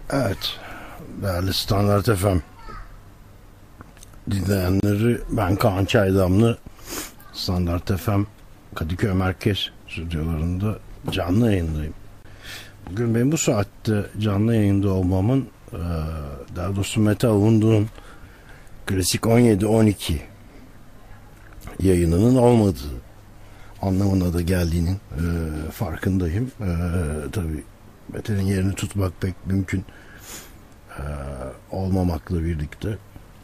Evet, değerli Standart FM dinleyenleri, ben Kaan Çaydamlı. Standart FM Kadıköy Merkez stüdyolarında canlı yayındayım. Bugün benim bu saatte canlı yayında olmamın, daha doğrusu Mete Avundu'nun Klasik 17-12 yayınının olmadığı anlamına da geldiğinin farkındayım. Tabii Mete'nin yerini tutmak pek mümkün olmamakla birlikte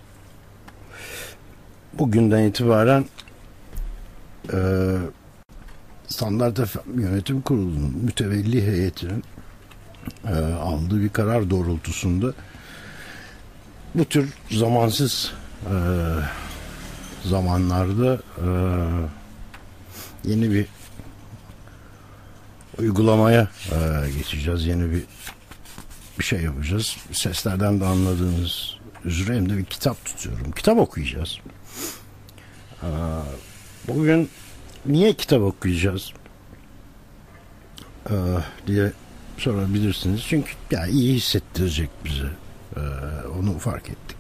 bugünden itibaren Standart FM Yönetim Kurulu'nun mütevelli heyetinin aldığı bir karar doğrultusunda bu tür zamansız zamanlarda yeni bir uygulamaya geçeceğiz. Yeni bir şey yapacağız. Seslerden de anladığınız üzere hem de bir kitap tutuyorum. Kitap okuyacağız. Bugün niye kitap okuyacağız diye sorabilirsiniz. Çünkü ya iyi hissettirecek bize. Onu fark ettik.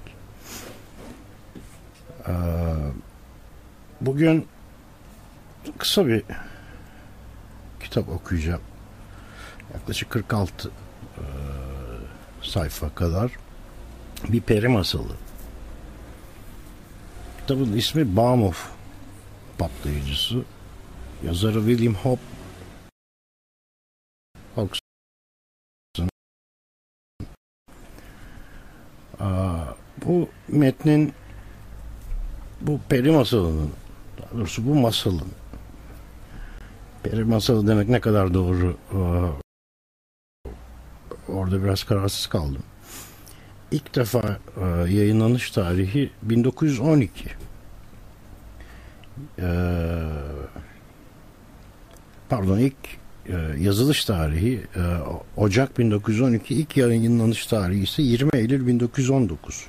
Bugün kısa bir kitap okuyacağım. Yaklaşık 46 sayfa kadar bir peri masalı. Kitabın ismi Baumhof Patlayıcısı. Yazarı William Hodgson. Bu metnin, bu peri masalının, daha doğrusu bu masalın, peri masalı demek ne kadar doğru, orada biraz kararsız kaldım. İlk defa yayınlanış tarihi 1912. Pardon, ilk yazılış tarihi Ocak 1912, ilk yayınlanış tarihi ise 20 Eylül 1919.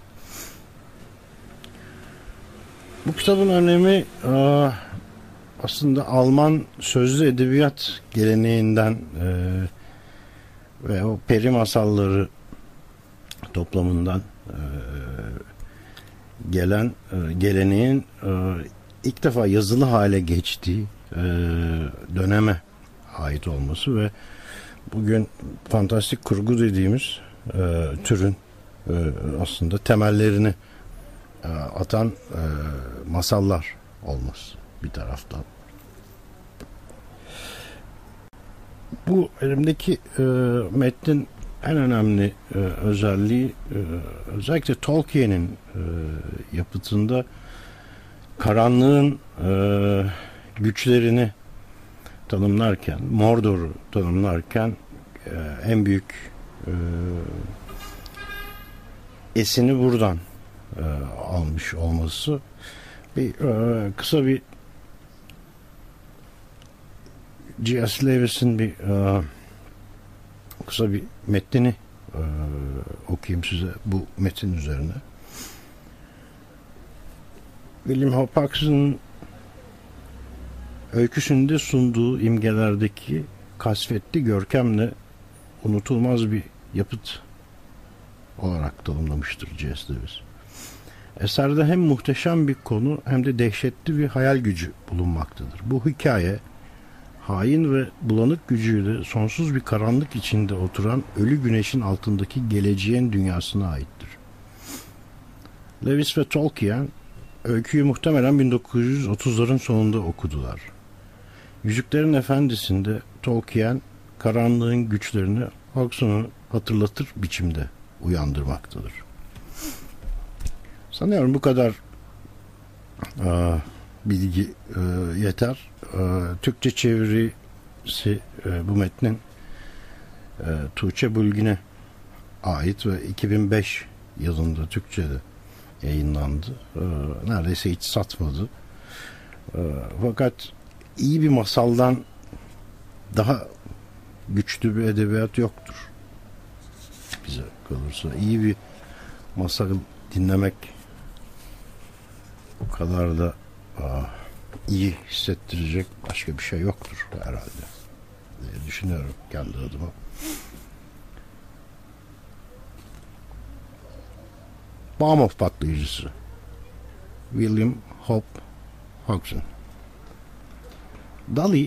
Bu kitabın önemi aslında Alman sözlü edebiyat geleneğinden ve o peri masalları toplamından gelen geleneğin ilk defa yazılı hale geçtiği döneme ait olması ve bugün fantastik kurgu dediğimiz türün aslında temellerini atan masallar olması bir taraftan. Bu elimdeki metnin en önemli özelliği, özellikle Tolkien'in yapıtında karanlığın güçlerini tanımlarken, Mordor'u tanımlarken en büyük esini buradan almış olması. Kısa bir C.S. Lewis'in kısa bir metnini okuyayım size bu metin üzerine. William Hodgson'ın öyküsünde sunduğu imgelerdeki kasvetli görkemle unutulmaz bir yapıt olarak tanımlamıştır C.S. Lewis. Eserde hem muhteşem bir konu hem de dehşetli bir hayal gücü bulunmaktadır. Bu hikaye hain ve bulanık gücüyle sonsuz bir karanlık içinde oturan ölü güneşin altındaki geleceğin dünyasına aittir. Lewis ve Tolkien öyküyü muhtemelen 1930'ların sonunda okudular. Yüzüklerin Efendisi'nde Tolkien karanlığın güçlerini Hodgson'u hatırlatır biçimde uyandırmaktadır. Sanıyorum bu kadar bilgi yeter. Türkçe çevirisi bu metnin Tuğçe Bulgin'e ait ve 2005 yılında Türkçe'de yayınlandı. Neredeyse hiç satmadı. Fakat iyi bir masaldan daha güçlü bir edebiyat yoktur. Bize kalırsa iyi bir masal dinlemek o kadar da iyi hissettirecek başka bir şey yoktur herhalde diye düşünüyorum kendi adıma. Baumhof patlayıcısı. William Hope Hodgson. Dali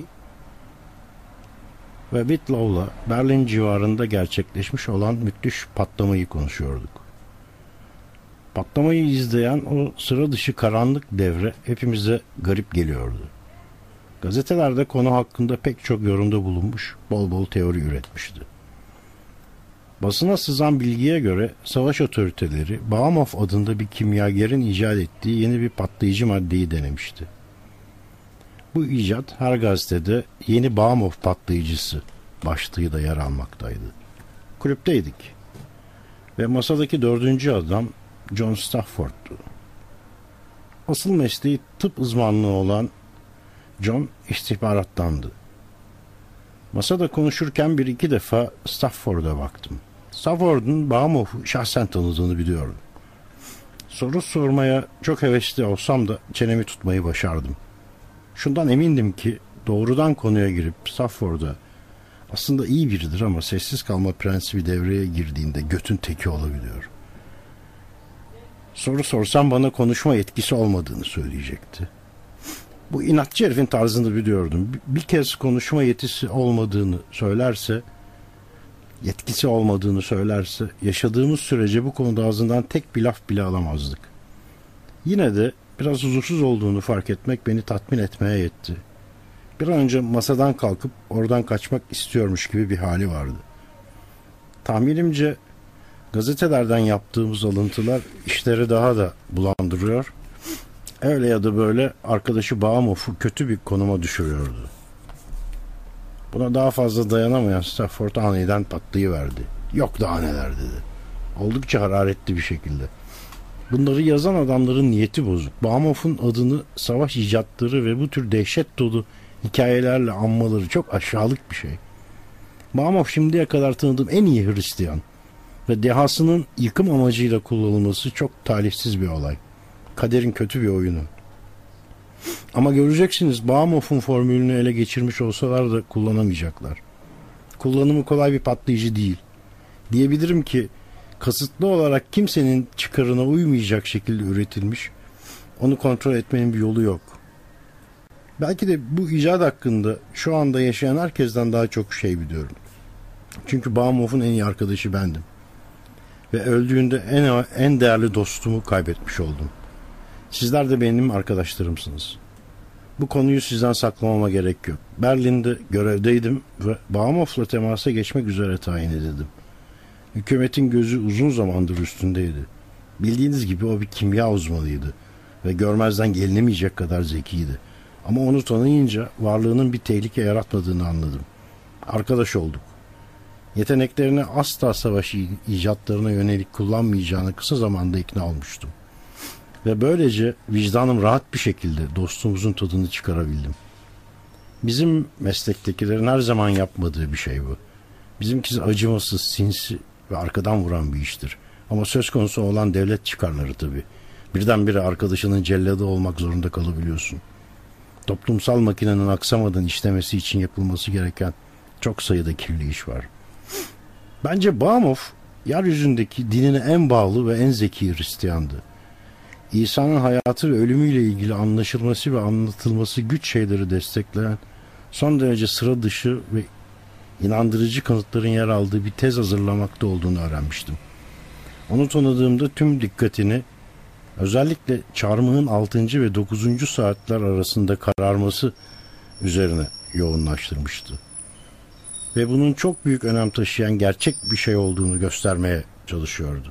ve Whitlow'la Berlin civarında gerçekleşmiş olan müthiş patlamayı konuşuyorduk. Patlamayı izleyen o sıra dışı karanlık devre hepimize garip geliyordu. Gazetelerde konu hakkında pek çok yorumda bulunmuş, bol bol teori üretmişti. Basına sızan bilgiye göre savaş otoriteleri Baumhof adında bir kimyagerin icat ettiği yeni bir patlayıcı maddeyi denemişti. Bu icat her gazetede yeni Baumhof patlayıcısı başlığıyla yer almaktaydı. Kulüpteydik ve masadaki dördüncü adam John Stafford'tu. Asıl mesleği tıp uzmanlığı olan John istihbarattandı. Masada konuşurken bir iki defa Stafford'a baktım. Stafford'un Baumhof'u şahsen tanıdığını biliyordum. Soru sormaya çok hevesli olsam da çenemi tutmayı başardım. Şundan emindim ki doğrudan konuya girip Stafford'a aslında iyi biridir ama sessiz kalma prensibi devreye girdiğinde götün teki olabiliyor. Soru sorsam bana konuşma yetkisi olmadığını söyleyecekti. Bu inatçı herifin tarzını biliyordum. Bir kez konuşma yetkisi olmadığını söylerse yaşadığımız sürece bu konuda ağzından tek bir laf bile alamazdık. Yine de biraz huzursuz olduğunu fark etmek beni tatmin etmeye yetti. Bir an önce masadan kalkıp oradan kaçmak istiyormuş gibi bir hali vardı. Tahminimce gazetelerden yaptığımız alıntılar işleri daha da bulandırıyor, öyle ya da böyle arkadaşı Baumhof'u kötü bir konuma düşürüyordu. Buna daha fazla dayanamayan Stafford aniden patlayıverdi. Yok daha neler dedi. Oldukça hararetli bir şekilde. Bunları yazan adamların niyeti bozuk. Baumhof'un adını savaş icatları ve bu tür dehşet dolu hikayelerle anmaları çok aşağılık bir şey. Baumhof şimdiye kadar tanıdığım en iyi Hristiyan ve dehasının yıkım amacıyla kullanılması çok talihsiz bir olay. Kaderin kötü bir oyunu. Ama göreceksiniz Baumhof'un formülünü ele geçirmiş olsalar da kullanamayacaklar. Kullanımı kolay bir patlayıcı değil. Diyebilirim ki kasıtlı olarak kimsenin çıkarına uymayacak şekilde üretilmiş, onu kontrol etmenin bir yolu yok. Belki de bu icat hakkında şu anda yaşayan herkesten daha çok şey biliyorum. Çünkü Baumhof'un en iyi arkadaşı bendim. Ve öldüğünde en değerli dostumu kaybetmiş oldum. Sizler de benim arkadaşlarımsınız. Bu konuyu sizden saklamama gerek yok. Berlin'de görevdeydim ve Baumhof'la temasa geçmek üzere tayin edildim. Hükümetin gözü uzun zamandır üstündeydi. Bildiğiniz gibi o bir kimya uzmanıydı ve görmezden gelinemeyecek kadar zekiydi. Ama onu tanıyınca varlığının bir tehlike yaratmadığını anladım. Arkadaş olduk. Yeteneklerini asla savaş icatlarına yönelik kullanmayacağını kısa zamanda ikna olmuştum. Ve böylece vicdanım rahat bir şekilde dostumuzun tadını çıkarabildim. Bizim meslektekilerin her zaman yapmadığı bir şey bu. Bizimkisi acımasız, sinsi ve arkadan vuran bir iştir. Ama söz konusu olan devlet çıkarları tabii. Birdenbire arkadaşının celladı olmak zorunda kalabiliyorsun. Toplumsal makinenin aksamadan işlemesi için yapılması gereken çok sayıda kirli iş var. Bence Baumhof, yeryüzündeki dinine en bağlı ve en zeki Hristiyandı. İsa'nın hayatı ve ölümüyle ilgili anlaşılması ve anlatılması güç şeyleri destekleyen son derece sıra dışı ve inandırıcı kanıtların yer aldığı bir tez hazırlamakta olduğunu öğrenmiştim. Onu tanıdığımda tüm dikkatini özellikle çarmıhın 6. ve 9. saatler arasında kararması üzerine yoğunlaştırmıştı. Ve bunun çok büyük önem taşıyan gerçek bir şey olduğunu göstermeye çalışıyordu.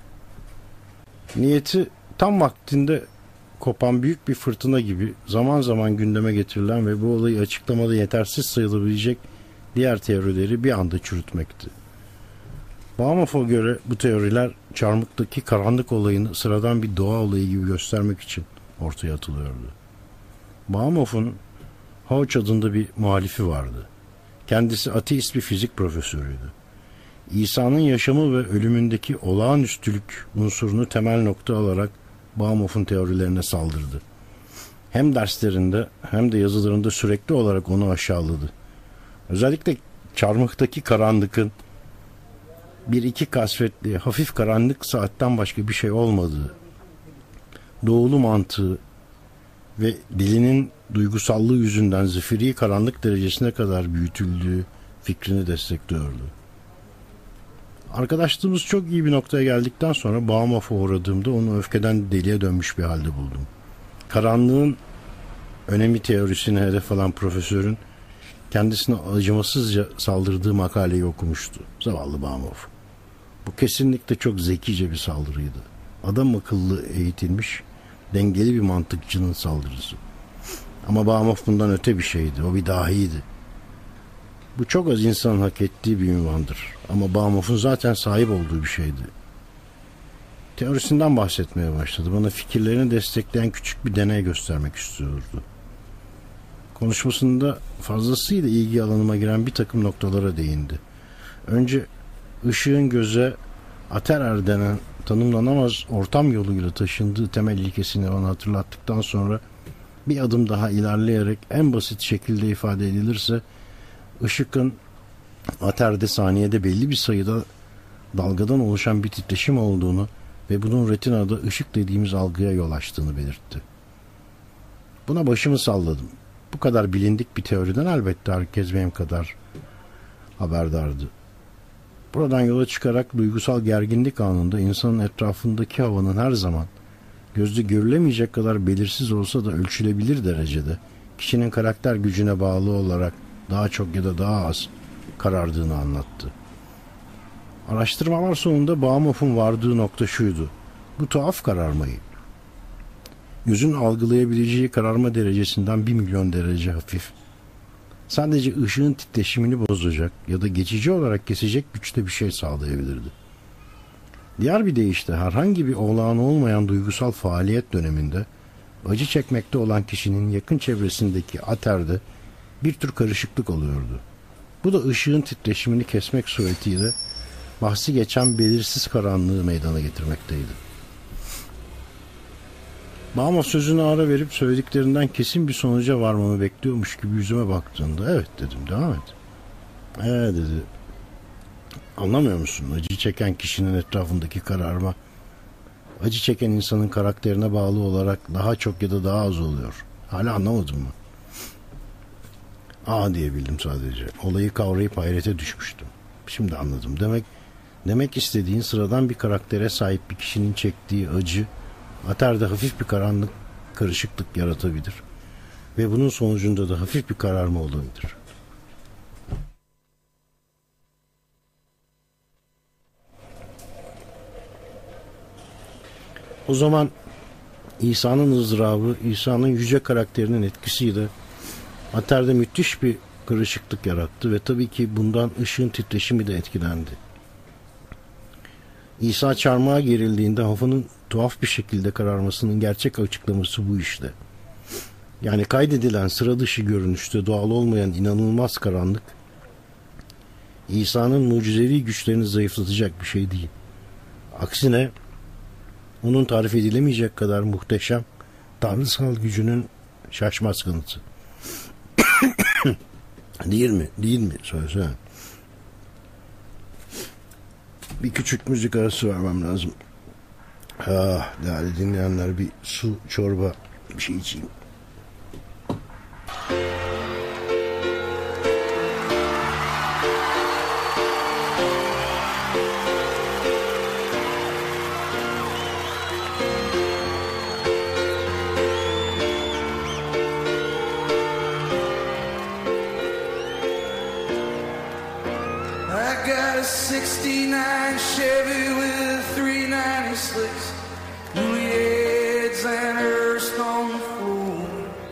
Niyeti tam vaktinde kopan büyük bir fırtına gibi zaman zaman gündeme getirilen ve bu olayı açıklamada yetersiz sayılabilecek diğer teorileri bir anda çürütmekti. Baumhof'a göre bu teoriler çarmıktaki karanlık olayını sıradan bir doğa olayı gibi göstermek için ortaya atılıyordu. Baumhof'un Hodge adında bir muhalifi vardı. Kendisi ateist bir fizik profesörüydü. İsa'nın yaşamı ve ölümündeki olağanüstülük unsurunu temel nokta alarak Baumhof'un teorilerine saldırdı. Hem derslerinde hem de yazılarında sürekli olarak onu aşağıladı. Özellikle çarmıhtaki karanlığın bir iki kasvetli, hafif karanlık saatten başka bir şey olmadığı, doğulu mantığı ve dilinin duygusallığı yüzünden zifiri karanlık derecesine kadar büyütüldüğü fikrini destekliyordu. Arkadaşlığımız çok iyi bir noktaya geldikten sonra Baumhoff'a uğradığımda onu öfkeden deliye dönmüş bir halde buldum. Karanlığın önemi teorisini hedef alan profesörün kendisine acımasızca saldırdığı makaleyi okumuştu. Zavallı Baumhoff. Bu kesinlikle çok zekice bir saldırıydı. Adam akıllı eğitilmiş, dengeli bir mantıkçının saldırısı. Ama Baumhoff bundan öte bir şeydi. O bir dahiydi. Bu çok az insanın hak ettiği bir ünvandır. Ama Baumhoff'un zaten sahip olduğu bir şeydi. Teorisinden bahsetmeye başladı. Bana fikirlerini destekleyen küçük bir deney göstermek istiyordu. Konuşmasında fazlasıyla ilgi alanıma giren bir takım noktalara değindi. Önce ışığın göze aterer denen tanımlanamaz ortam yoluyla taşındığı temel ilkesini ona hatırlattıktan sonra bir adım daha ilerleyerek en basit şekilde ifade edilirse ışıkın aterde saniyede belli bir sayıda dalgadan oluşan bir titreşim olduğunu ve bunun retinada ışık dediğimiz algıya yol açtığını belirtti. Buna başımı salladım. Bu kadar bilindik bir teoriden elbette herkes benim kadar haberdardı. Buradan yola çıkarak duygusal gerginlik anında insanın etrafındaki havanın her zaman gözle görülemeyecek kadar belirsiz olsa da ölçülebilir derecede kişinin karakter gücüne bağlı olarak daha çok ya da daha az karardığını anlattı. Araştırmalar sonunda Baumhoff'un vardığı nokta şuydu. Bu tuhaf kararmayı gözün algılayabileceği kararma derecesinden 1 milyon derece hafif, sadece ışığın titreşimini bozacak ya da geçici olarak kesecek güçte bir şey sağlayabilirdi. Diğer bir deyişle herhangi bir olağan olmayan duygusal faaliyet döneminde acı çekmekte olan kişinin yakın çevresindeki aterde bir tür karışıklık oluyordu. Bu da ışığın titreşimini kesmek suretiyle bahsi geçen belirsiz karanlığı meydana getirmekteydi. Baumhoff sözüne ara verip söylediklerinden kesin bir sonuca varmamı bekliyormuş gibi yüzüme baktığında evet dedim, devam et. Dedi. Anlamıyor musun? Acı çeken kişinin etrafındaki kararma acı çeken insanın karakterine bağlı olarak daha çok ya da daha az oluyor. Hala anlamadın mı? Diyebildim sadece. Olayı kavrayıp hayrete düşmüştüm. Şimdi anladım. Demek istediğin sıradan bir karaktere sahip bir kişinin çektiği acı aterde hafif bir karanlık karışıklık yaratabilir. Ve bunun sonucunda da hafif bir kararma olabilir. O zaman İsa'nın ızdırabı, İsa'nın yüce karakterinin etkisiyle aterde müthiş bir karışıklık yarattı ve tabii ki bundan ışığın titreşimi de etkilendi. İsa çarmıha gerildiğinde havanın tuhaf bir şekilde kararmasının gerçek açıklaması bu işte. Yani kaydedilen sıra dışı görünüşte doğal olmayan inanılmaz karanlık, İsa'nın mucizevi güçlerini zayıflatacak bir şey değil. Aksine onun tarif edilemeyecek kadar muhteşem tanrısal gücünün şaşmaz kanıtı. Değil mi? Değil mi? Söylesene. Bir küçük müzik arası vermem lazım. Değerli dinleyenler, bir su, çorba, bir şey içeyim. I got a 69 Chevy with 390 slicks, Juliet's and Hearst on the floor.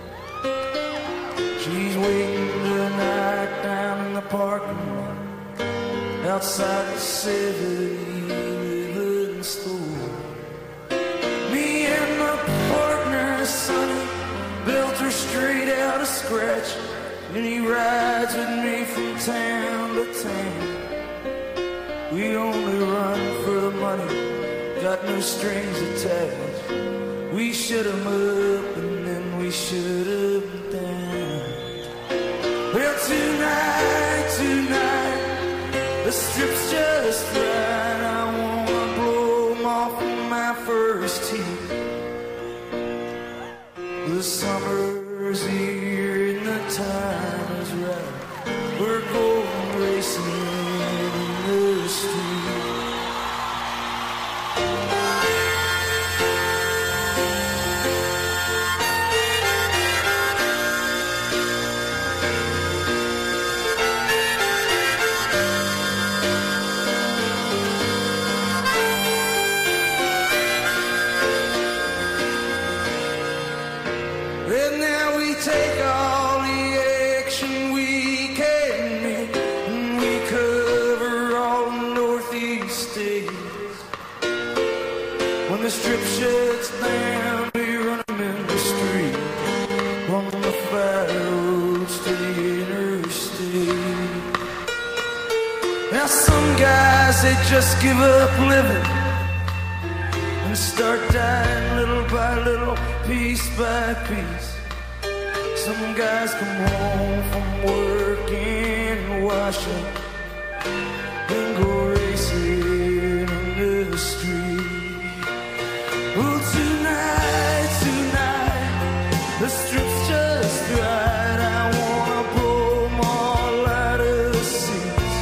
She's waiting tonight down in the parking lot outside the 7-Eleven store. Me and my partner, Sonny, built her straight out of scratch, and he rides with me from town to town. We only run for the money, got no strings attached. We shut 'em up and then we shut 'em down. Well, tonight, the strip's just right. 'cause summer's here and the time is right. We're going racing in the street. And now we take all the action we can make, and we cover all the northeast states. When the strip shuts down, we run them in the street, on the fire roads to the interstate. Now some guys, they just give up living and start dying little by little, piece by piece. Some guys come home from work and wash up and go racing in the street. Oh, tonight, the strip's just right. I wanna blow 'em all out of the seats.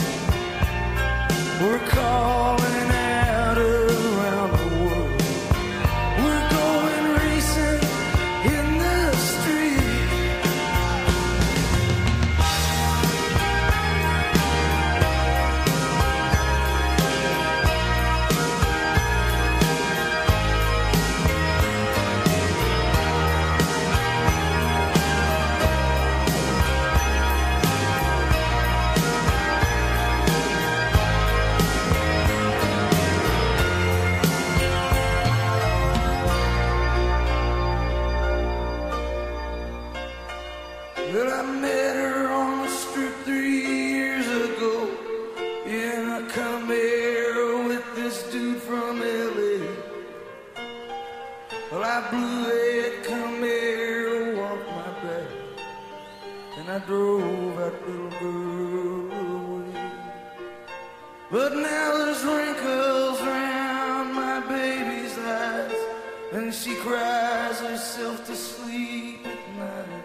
We're calling out around the world. We're going racing in the street. Well, I met her on the strip 3 years ago in a Camaro with this dude from LA. Well, I blew that Camaro off my back and I drove that little girl away. But now there's wrinkles around my baby's eyes, and she cries herself to sleep at night.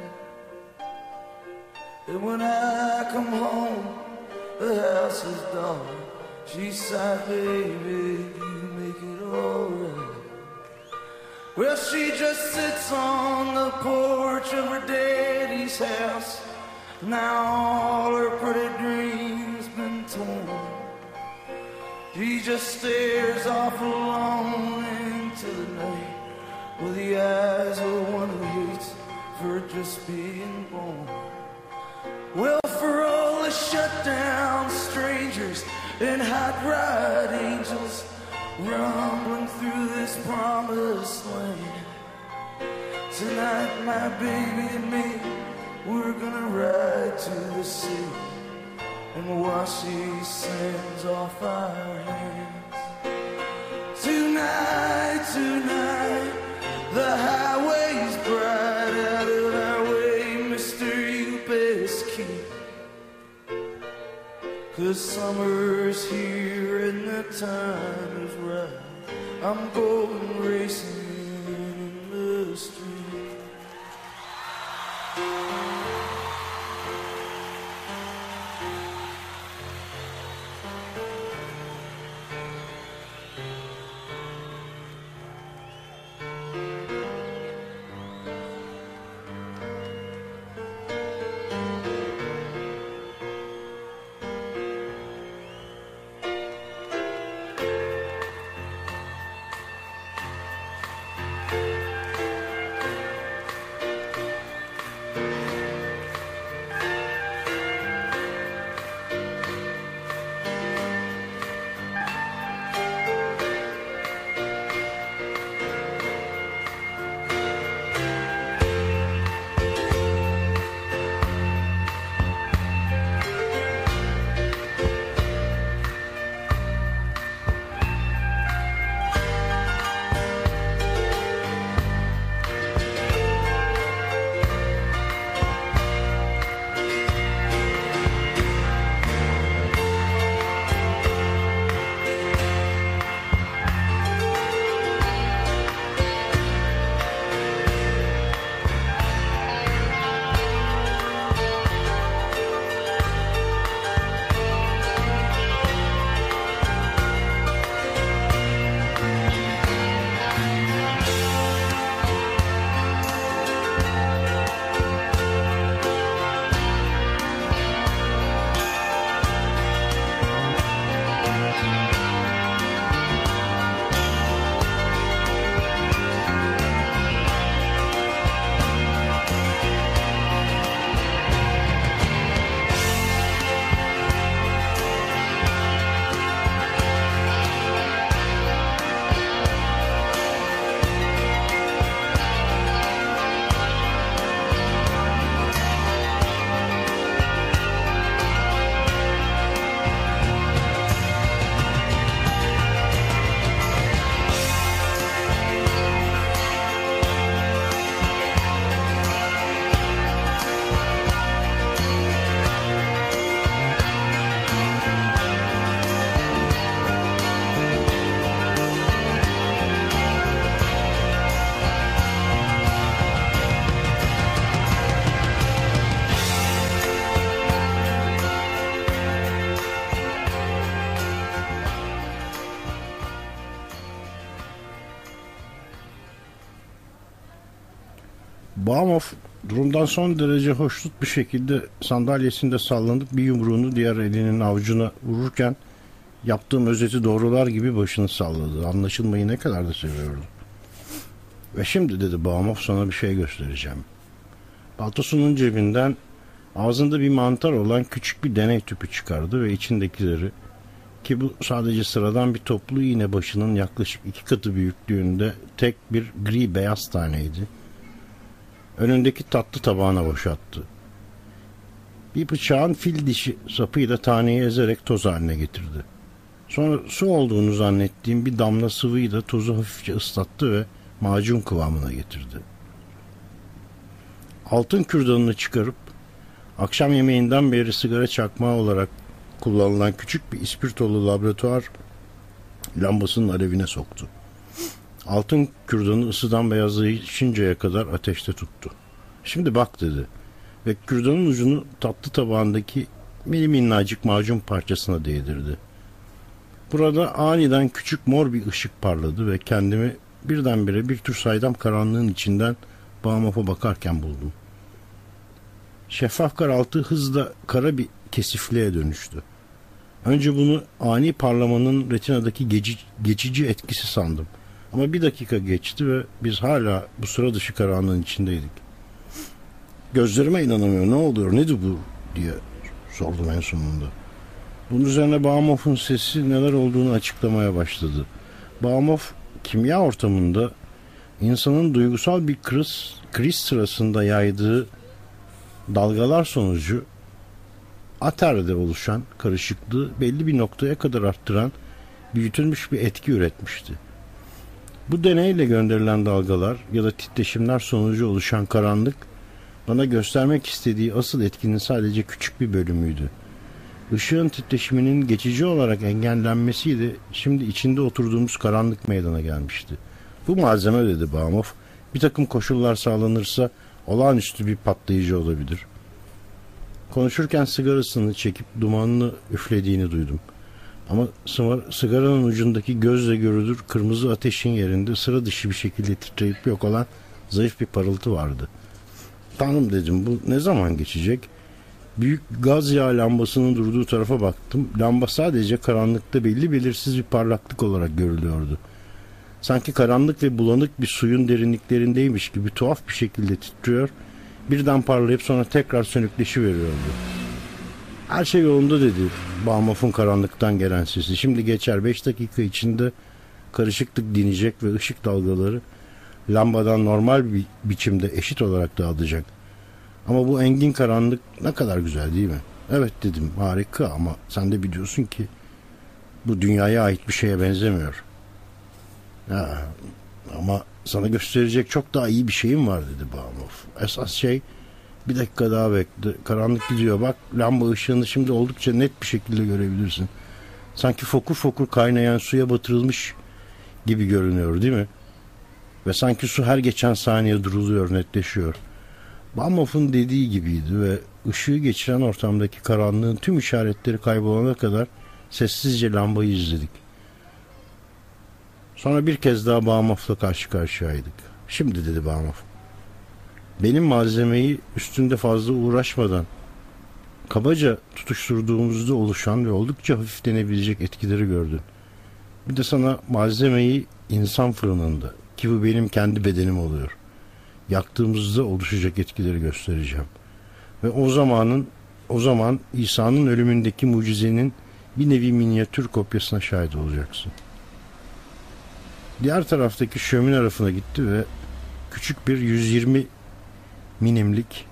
And when I come home, the house is dark. She sighed, baby, you make it alright. Well, she just sits on the porch of her daddy's house. Now all her pretty dreams been torn. She just stares off alone into the night with the eyes of one who hates for just being born. Well, for all the shut-down strangers and hot rod angels rumbling through this promised land, tonight my baby and me, we're gonna ride to the sea and wash these sands off our hands. Tonight, the highway's bright, out of our way, Mr. Keep. 'Cause summer's here and the time is right. I'm going racing in the street. Baumhoff durumdan son derece hoşnut bir şekilde sandalyesinde sallanıp bir yumruğunu diğer elinin avucuna vururken yaptığım özeti doğrular gibi başını salladı. Anlaşılmayı ne kadar da seviyordu. Ve şimdi dedi Baumhoff, sana bir şey göstereceğim. Paltosunun cebinden ağzında bir mantar olan küçük bir deney tüpü çıkardı ve içindekileri, ki bu sadece sıradan bir toplu iğne başının yaklaşık 2 katı büyüklüğünde tek bir gri beyaz taneydi, önündeki tatlı tabağına boşalttı. Bir bıçağın fil dişi sapıyla taneyi ezerek toz haline getirdi. Sonra su olduğunu zannettiğim bir damla sıvıyı da tozu hafifçe ıslattı ve macun kıvamına getirdi. Altın kürdanını çıkarıp akşam yemeğinden beri sigara çakmağı olarak kullanılan küçük bir ispirtolu laboratuvar lambasının alevine soktu. Altın kürdanı ısıdan beyazlaşıncaya kadar ateşte tuttu. Şimdi bak dedi ve kürdanın ucunu tatlı tabağındaki minnacık macun parçasına değdirdi. Burada aniden küçük mor bir ışık parladı ve kendimi birdenbire bir tür saydam karanlığın içinden Baumhoff'a bakarken buldum. Şeffaf karaltı hızla kara bir kesifliğe dönüştü. Önce bunu ani parlamanın retinadaki geçici etkisi sandım. Ama bir dakika geçti ve biz hala bu sıra dışı karanlığın içindeydik. Gözlerime inanamıyor, ne oluyor, nedir bu diye sordum en sonunda. Bunun üzerine Baumhoff'un sesi neler olduğunu açıklamaya başladı. Baumhoff, kimya ortamında insanın duygusal bir kriz sırasında yaydığı dalgalar sonucu aterde oluşan karışıklığı belli bir noktaya kadar arttıran büyütülmüş bir etki üretmişti. Bu deneyle gönderilen dalgalar ya da titreşimler sonucu oluşan karanlık, bana göstermek istediği asıl etkinin sadece küçük bir bölümüydü. Işığın titreşiminin geçici olarak engellenmesiyle şimdi içinde oturduğumuz karanlık meydana gelmişti. Bu malzeme, dedi Baumhoff, bir takım koşullar sağlanırsa olağanüstü bir patlayıcı olabilir. Konuşurken sigarasını çekip dumanını üflediğini duydum. Ama sigaranın ucundaki gözle görülür kırmızı ateşin yerinde sıra dışı bir şekilde titreyip yok olan zayıf bir parıltı vardı. Tanrım, dedim, bu ne zaman geçecek? Büyük gaz yağı lambasının durduğu tarafa baktım. Lamba sadece karanlıkta belli belirsiz bir parlaklık olarak görülüyordu. Sanki karanlık ve bulanık bir suyun derinliklerindeymiş gibi tuhaf bir şekilde titriyor, birden parlayıp sonra tekrar sönükleşiveriyordu. Her şey yolunda, dedi Baumhoff'un karanlıktan gelen sesi. Şimdi geçer, 5 dakika içinde karışıklık dinecek ve ışık dalgaları lambadan normal bir biçimde eşit olarak dağılacak. Ama bu engin karanlık ne kadar güzel, değil mi? Evet, dedim, harika, ama sen de biliyorsun ki bu dünyaya ait bir şeye benzemiyor. Ya, ama sana gösterecek çok daha iyi bir şeyim var, dedi Baumhoff. Esas şey, bir dakika daha bekle. Karanlık gidiyor, bak, lamba ışığını şimdi oldukça net bir şekilde görebilirsin. Sanki fokur fokur kaynayan suya batırılmış gibi görünüyor, değil mi? Ve sanki su her geçen saniye duruluyor, netleşiyor. Baumhoff'un dediği gibiydi ve ışığı geçiren ortamdaki karanlığın tüm işaretleri kaybolana kadar sessizce lambayı izledik. Sonra bir kez daha Baumhoff'la karşı karşıyaydık. Şimdi, dedi Baumhoff, benim malzemeyi üstünde fazla uğraşmadan kabaca tutuşturduğumuzda oluşan ve oldukça hafiflenebilecek etkileri gördün. Bir de sana malzemeyi insan fırınında, ki bu benim kendi bedenim oluyor, yaktığımızda oluşacak etkileri göstereceğim. Ve o zaman İsa'nın ölümündeki mucizenin bir nevi minyatür kopyasına şahit olacaksın. Diğer taraftaki şömine rafına gitti ve küçük bir 120 milimlik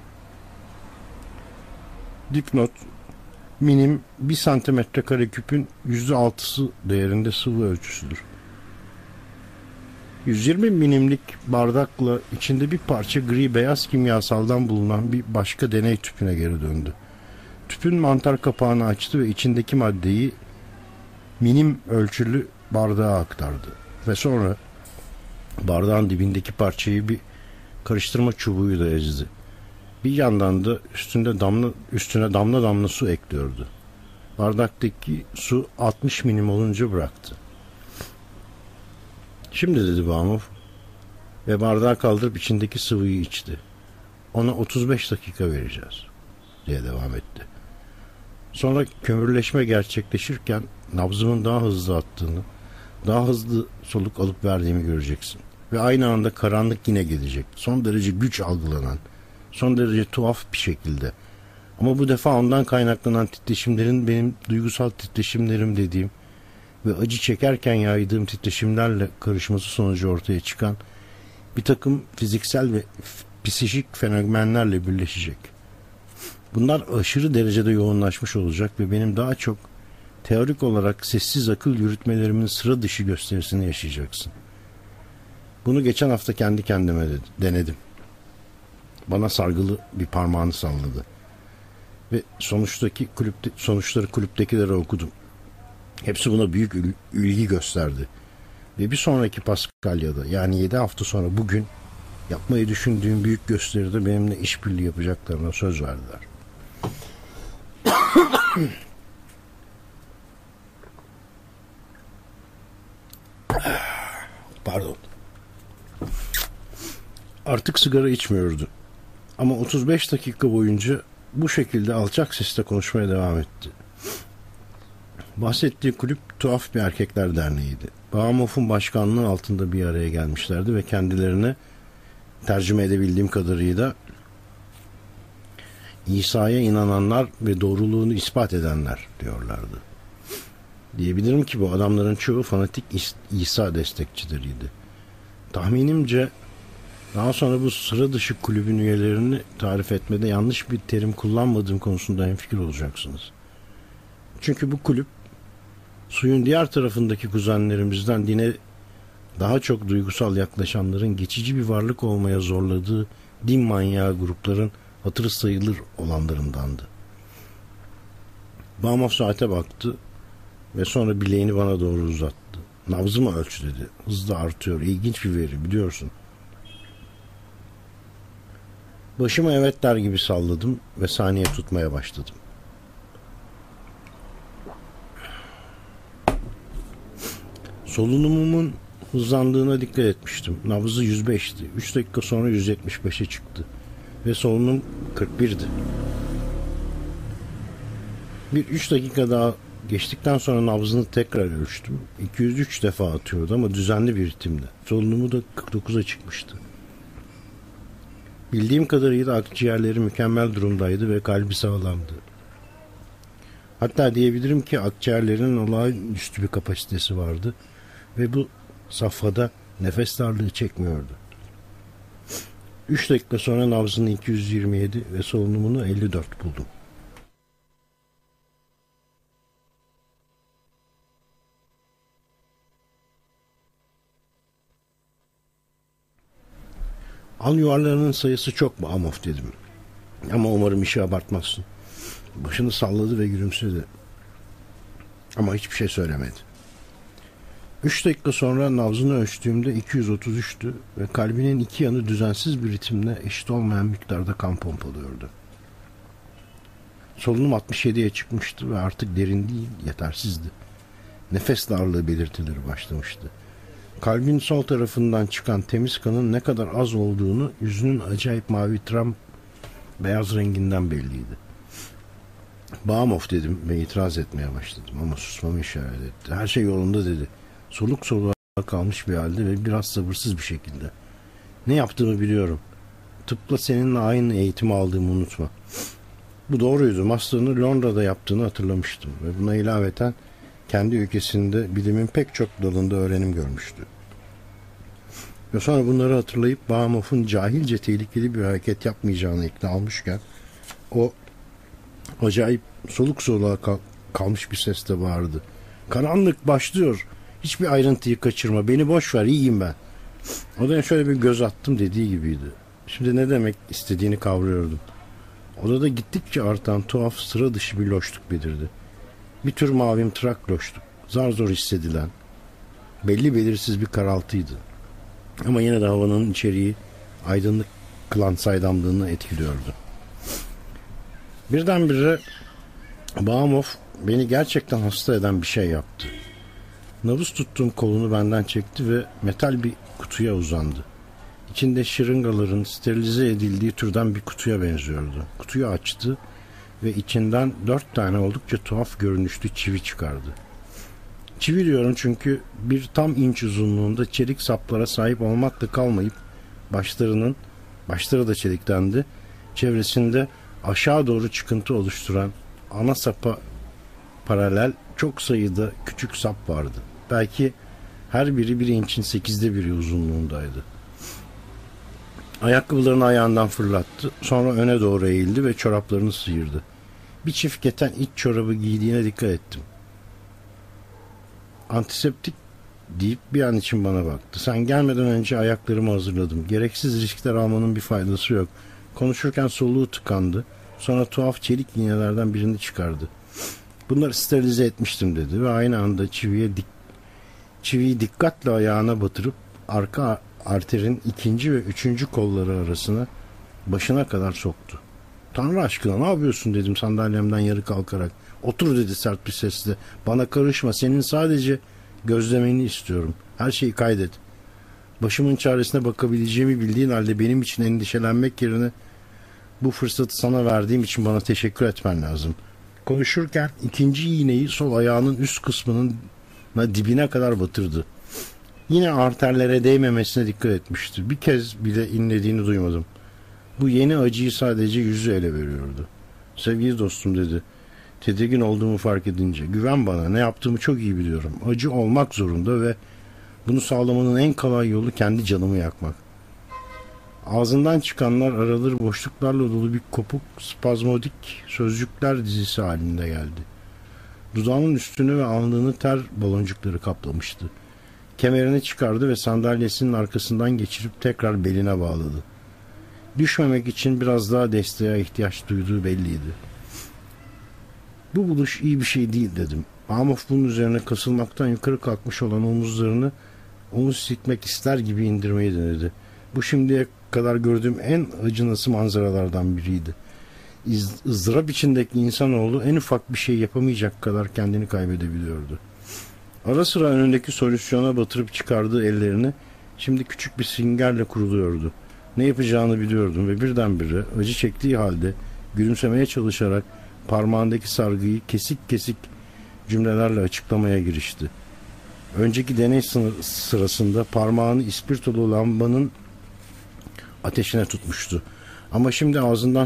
dipnot, minim 1 santimetre kare küpün %6'sı değerinde sıvı ölçüsüdür. 120 milimlik bardakla içinde bir parça gri beyaz kimyasaldan bulunan bir başka deney tüpüne geri döndü. Tüpün mantar kapağını açtı ve içindeki maddeyi minim ölçülü bardağa aktardı. Ve sonra bardağın dibindeki parçayı bir karıştırma çubuğuyla ezdi. Bir yandan da üstüne damla damla su ekliyordu. Bardaktaki su 60 milim olunca bıraktı. Şimdi, dedi Baumhoff ve bardağı kaldırıp içindeki sıvıyı içti. ona 35 dakika vereceğiz diye devam etti. Sonra kömürleşme gerçekleşirken nabzımın daha hızlı attığını, daha hızlı soluk alıp verdiğimi göreceksin. Ve aynı anda karanlık yine gelecek. Son derece güç algılanan, son derece tuhaf bir şekilde. Ama bu defa ondan kaynaklanan titreşimlerin benim duygusal titreşimlerim dediğim ve acı çekerken yaydığım titreşimlerle karışması sonucu ortaya çıkan bir takım fiziksel ve psikik fenomenlerle birleşecek. Bunlar aşırı derecede yoğunlaşmış olacak ve benim daha çok teorik olarak sessiz akıl yürütmelerimin sıra dışı gösterisini yaşayacaksın. Bunu geçen hafta kendi kendime denedim. Bana sargılı bir parmağını salladı. Ve sonuçları kulüptekilere okudum. Hepsi buna büyük ilgi gösterdi. Ve bir sonraki Paskalya'da, yani 7 hafta sonra bugün yapmayı düşündüğüm büyük gösteride benimle işbirliği yapacaklarına söz verdiler. Pardon. Artık sigara içmiyordu. Ama 35 dakika boyunca bu şekilde alçak sesle konuşmaya devam etti. Bahsettiği kulüp tuhaf bir erkekler derneğiydi. Bahamof'un başkanlığı altında bir araya gelmişlerdi ve kendilerine, tercüme edebildiğim kadarıyla, İsa'ya inananlar ve doğruluğunu ispat edenler diyorlardı. Diyebilirim ki bu adamların çoğu fanatik İsa destekçileriydi. Tahminimce daha sonra bu sıra dışı kulübün üyelerini tarif etmede yanlış bir terim kullanmadığım konusunda hemfikir olacaksınız. Çünkü bu kulüp suyun diğer tarafındaki kuzenlerimizden dine daha çok duygusal yaklaşanların geçici bir varlık olmaya zorladığı din manyağı grupların hatırı sayılır olanlarındandı. Bahamof saate baktı ve sonra bileğini bana doğru uzattı. Nabzımı ölç dedi. Hızla artıyor. İlginç bir veri, biliyorsun. Başımı evet der gibi salladım ve saniye tutmaya başladım. Solunumumun hızlandığına dikkat etmiştim. Nabzı 105'ti. 3 dakika sonra 175'e çıktı. Ve solunum 41'di. Bir 3 dakika daha geçtikten sonra nabzını tekrar ölçtüm. 203 defa atıyordu ama düzenli bir ritimde. Solunumu da 49'a çıkmıştı. Bildiğim kadarıyla akciğerleri mükemmel durumdaydı ve kalbi sağlamdı. Hatta diyebilirim ki akciğerlerinin olağanüstü bir kapasitesi vardı ve bu safhada nefes darlığı çekmiyordu. 3 dakika sonra nabzını 227 ve solunumunu 54 buldum. Al yuvarlarının sayısı çok mu Amof dedim. Ama umarım işi abartmazsın. Başını salladı ve gülümsedi. Ama hiçbir şey söylemedi. 3 dakika sonra nabzını ölçtüğümde 233'tü ve kalbinin iki yanı düzensiz bir ritimle eşit olmayan miktarda kan pompalıyordu. Solunum 67'ye çıkmıştı ve artık derin değil, yetersizdi. Nefes darlığı belirtileri başlamıştı. Kalbin sol tarafından çıkan temiz kanın ne kadar az olduğunu yüzünün acayip mavi tram beyaz renginden belliydi. Bahamof dedim ve itiraz etmeye başladım ama susmamı işaret etti. Her şey yolunda dedi. Soluk soluğa kalmış bir halde ve biraz sabırsız bir şekilde. Ne yaptığımı biliyorum. Tıpla seninle aynı eğitimi aldığımı unutma. Bu doğruydu. Master'ını Londra'da yaptığını hatırlamıştım ve buna ilaveten kendi ülkesinde bilimin pek çok dalında öğrenim görmüştü. Ve sonra bunları hatırlayıp Bahamof'un cahilce tehlikeli bir hareket yapmayacağını ikna olmuşken o acayip soluk soluğa kalmış bir sesle bağırdı. Karanlık başlıyor. Hiçbir ayrıntıyı kaçırma. Beni boş ver. İyiyim ben. Odaya şöyle bir göz attım, dediği gibiydi. Şimdi ne demek istediğini kavrıyordum. Odada gittikçe artan tuhaf sıra dışı bir loşluk belirdi. Bir tür mavimtırak loşluk. Zar zor hissedilen. Belli belirsiz bir karaltıydı. Ama yine de havanın içeriği aydınlık kılan saydamlığını etkiliyordu. Birdenbire Bahamof beni gerçekten hasta eden bir şey yaptı. Nabız tuttuğum kolunu benden çekti ve metal bir kutuya uzandı. İçinde şırıngaların sterilize edildiği türden bir kutuya benziyordu. Kutuyu açtı ve içinden 4 tane oldukça tuhaf görünüşlü çivi çıkardı. Çivi diyorum çünkü bir tam inç uzunluğunda çelik saplara sahip olmakla kalmayıp başları da çeliktendi. Çevresinde aşağı doğru çıkıntı oluşturan ana sapa paralel çok sayıda küçük sap vardı. Belki her biri 1 inçin 8'de 1'i uzunluğundaydı. Ayakkabılarını ayağından fırlattı. Sonra öne doğru eğildi ve çoraplarını sıyırdı. Bir çift keten iç çorabı giydiğine dikkat ettim. Antiseptik deyip bir an için bana baktı. Sen gelmeden önce ayaklarımı hazırladım. Gereksiz riskler almanın bir faydası yok. Konuşurken soluğu tıkandı. Sonra tuhaf çelik iğnelerden birini çıkardı. Bunları sterilize etmiştim dedi ve aynı anda çiviyi dikkatle ayağına batırıp arka arterin 2. ve 3. kolları arasına başına kadar soktu. Tanrı aşkına ne yapıyorsun dedim sandalyemden yarı kalkarak. Otur dedi sert bir sesle. Bana karışma, senin sadece gözlemeni istiyorum. Her şeyi kaydet. Başımın çaresine bakabileceğimi bildiğin halde benim için endişelenmek yerine bu fırsatı sana verdiğim için bana teşekkür etmen lazım. Konuşurken 2. iğneyi sol ayağının üst kısmının dibine kadar batırdı. Yine arterlere değmemesine dikkat etmişti. Bir kez bile inlediğini duymadım. Bu yeni acıyı sadece yüzü ele veriyordu. Sevgili dostum dedi. Tedirgin olduğumu fark edince. Güven bana, ne yaptığımı çok iyi biliyorum. Acı olmak zorunda ve bunu sağlamanın en kolay yolu kendi canımı yakmak. Ağzından çıkanlar araları boşluklarla dolu bir kopuk, spazmodik sözcükler dizisi halinde geldi. Dudağının üstünü ve alnını ter baloncukları kaplamıştı. Kemerini çıkardı ve sandalyesinin arkasından geçirip tekrar beline bağladı. Düşmemek için biraz daha desteğe ihtiyaç duyduğu belliydi. Bu buluş iyi bir şey değil dedim. Baumhoff bunun üzerine kasılmaktan yukarı kalkmış olan omuzlarını omuz sikmek ister gibi indirmeyi denedi. Bu şimdiye kadar gördüğüm en acınası manzaralardan biriydi. ızdırap içindeki insanoğlu en ufak bir şey yapamayacak kadar kendini kaybedebiliyordu. Ara sıra önündeki solüsyona batırıp çıkardığı ellerini şimdi küçük bir süngerle kuruluyordu. Ne yapacağını biliyordum ve birdenbire acı çektiği halde gülümsemeye çalışarak parmağındaki sargıyı kesik kesik cümlelerle açıklamaya girişti. Önceki deney sırasında parmağını ispirtolu lambanın ateşine tutmuştu. Ama şimdi ağzından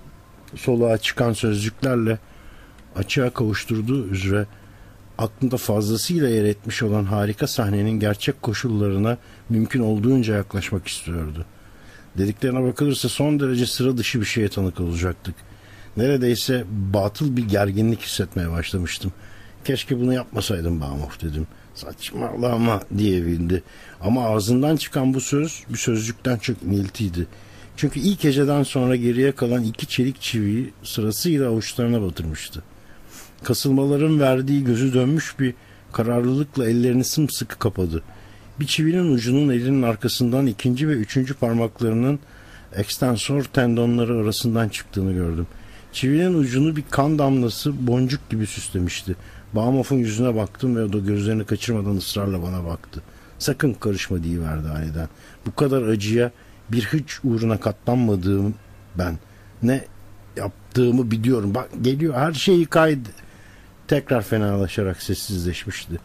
soluğa çıkan sözcüklerle açığa kavuşturduğu üzere aklında fazlasıyla yer etmiş olan harika sahnenin gerçek koşullarına mümkün olduğunca yaklaşmak istiyordu. Dediklerine bakılırsa son derece sıra dışı bir şeye tanık olacaktık. Neredeyse batıl bir gerginlik hissetmeye başlamıştım. Keşke bunu yapmasaydım Baumhoff dedim. Saçmalama diyebildi. Ama ağzından çıkan bu söz bir sözcükten çok iniltiydi. Çünkü ilk geceden sonra geriye kalan 2 çelik çiviyi sırasıyla avuçlarına batırmıştı. Kasılmaların verdiği gözü dönmüş bir kararlılıkla ellerini sımsıkı kapadı. Bir çivinin ucunun elinin arkasından 2. ve 3. parmaklarının ekstensor tendonları arasından çıktığını gördüm. Çivinin ucunu bir kan damlası boncuk gibi süslemişti. Baumhoff'un yüzüne baktım ve o da gözlerini kaçırmadan ısrarla bana baktı. Sakın karışma deyiverdi aniden. Bu kadar acıya bir hiç uğruna katlanmadığım ben. Ne yaptığımı biliyorum. Bak geliyor, her şeyi kaydı. Tekrar fenalaşarak sessizleşmişti.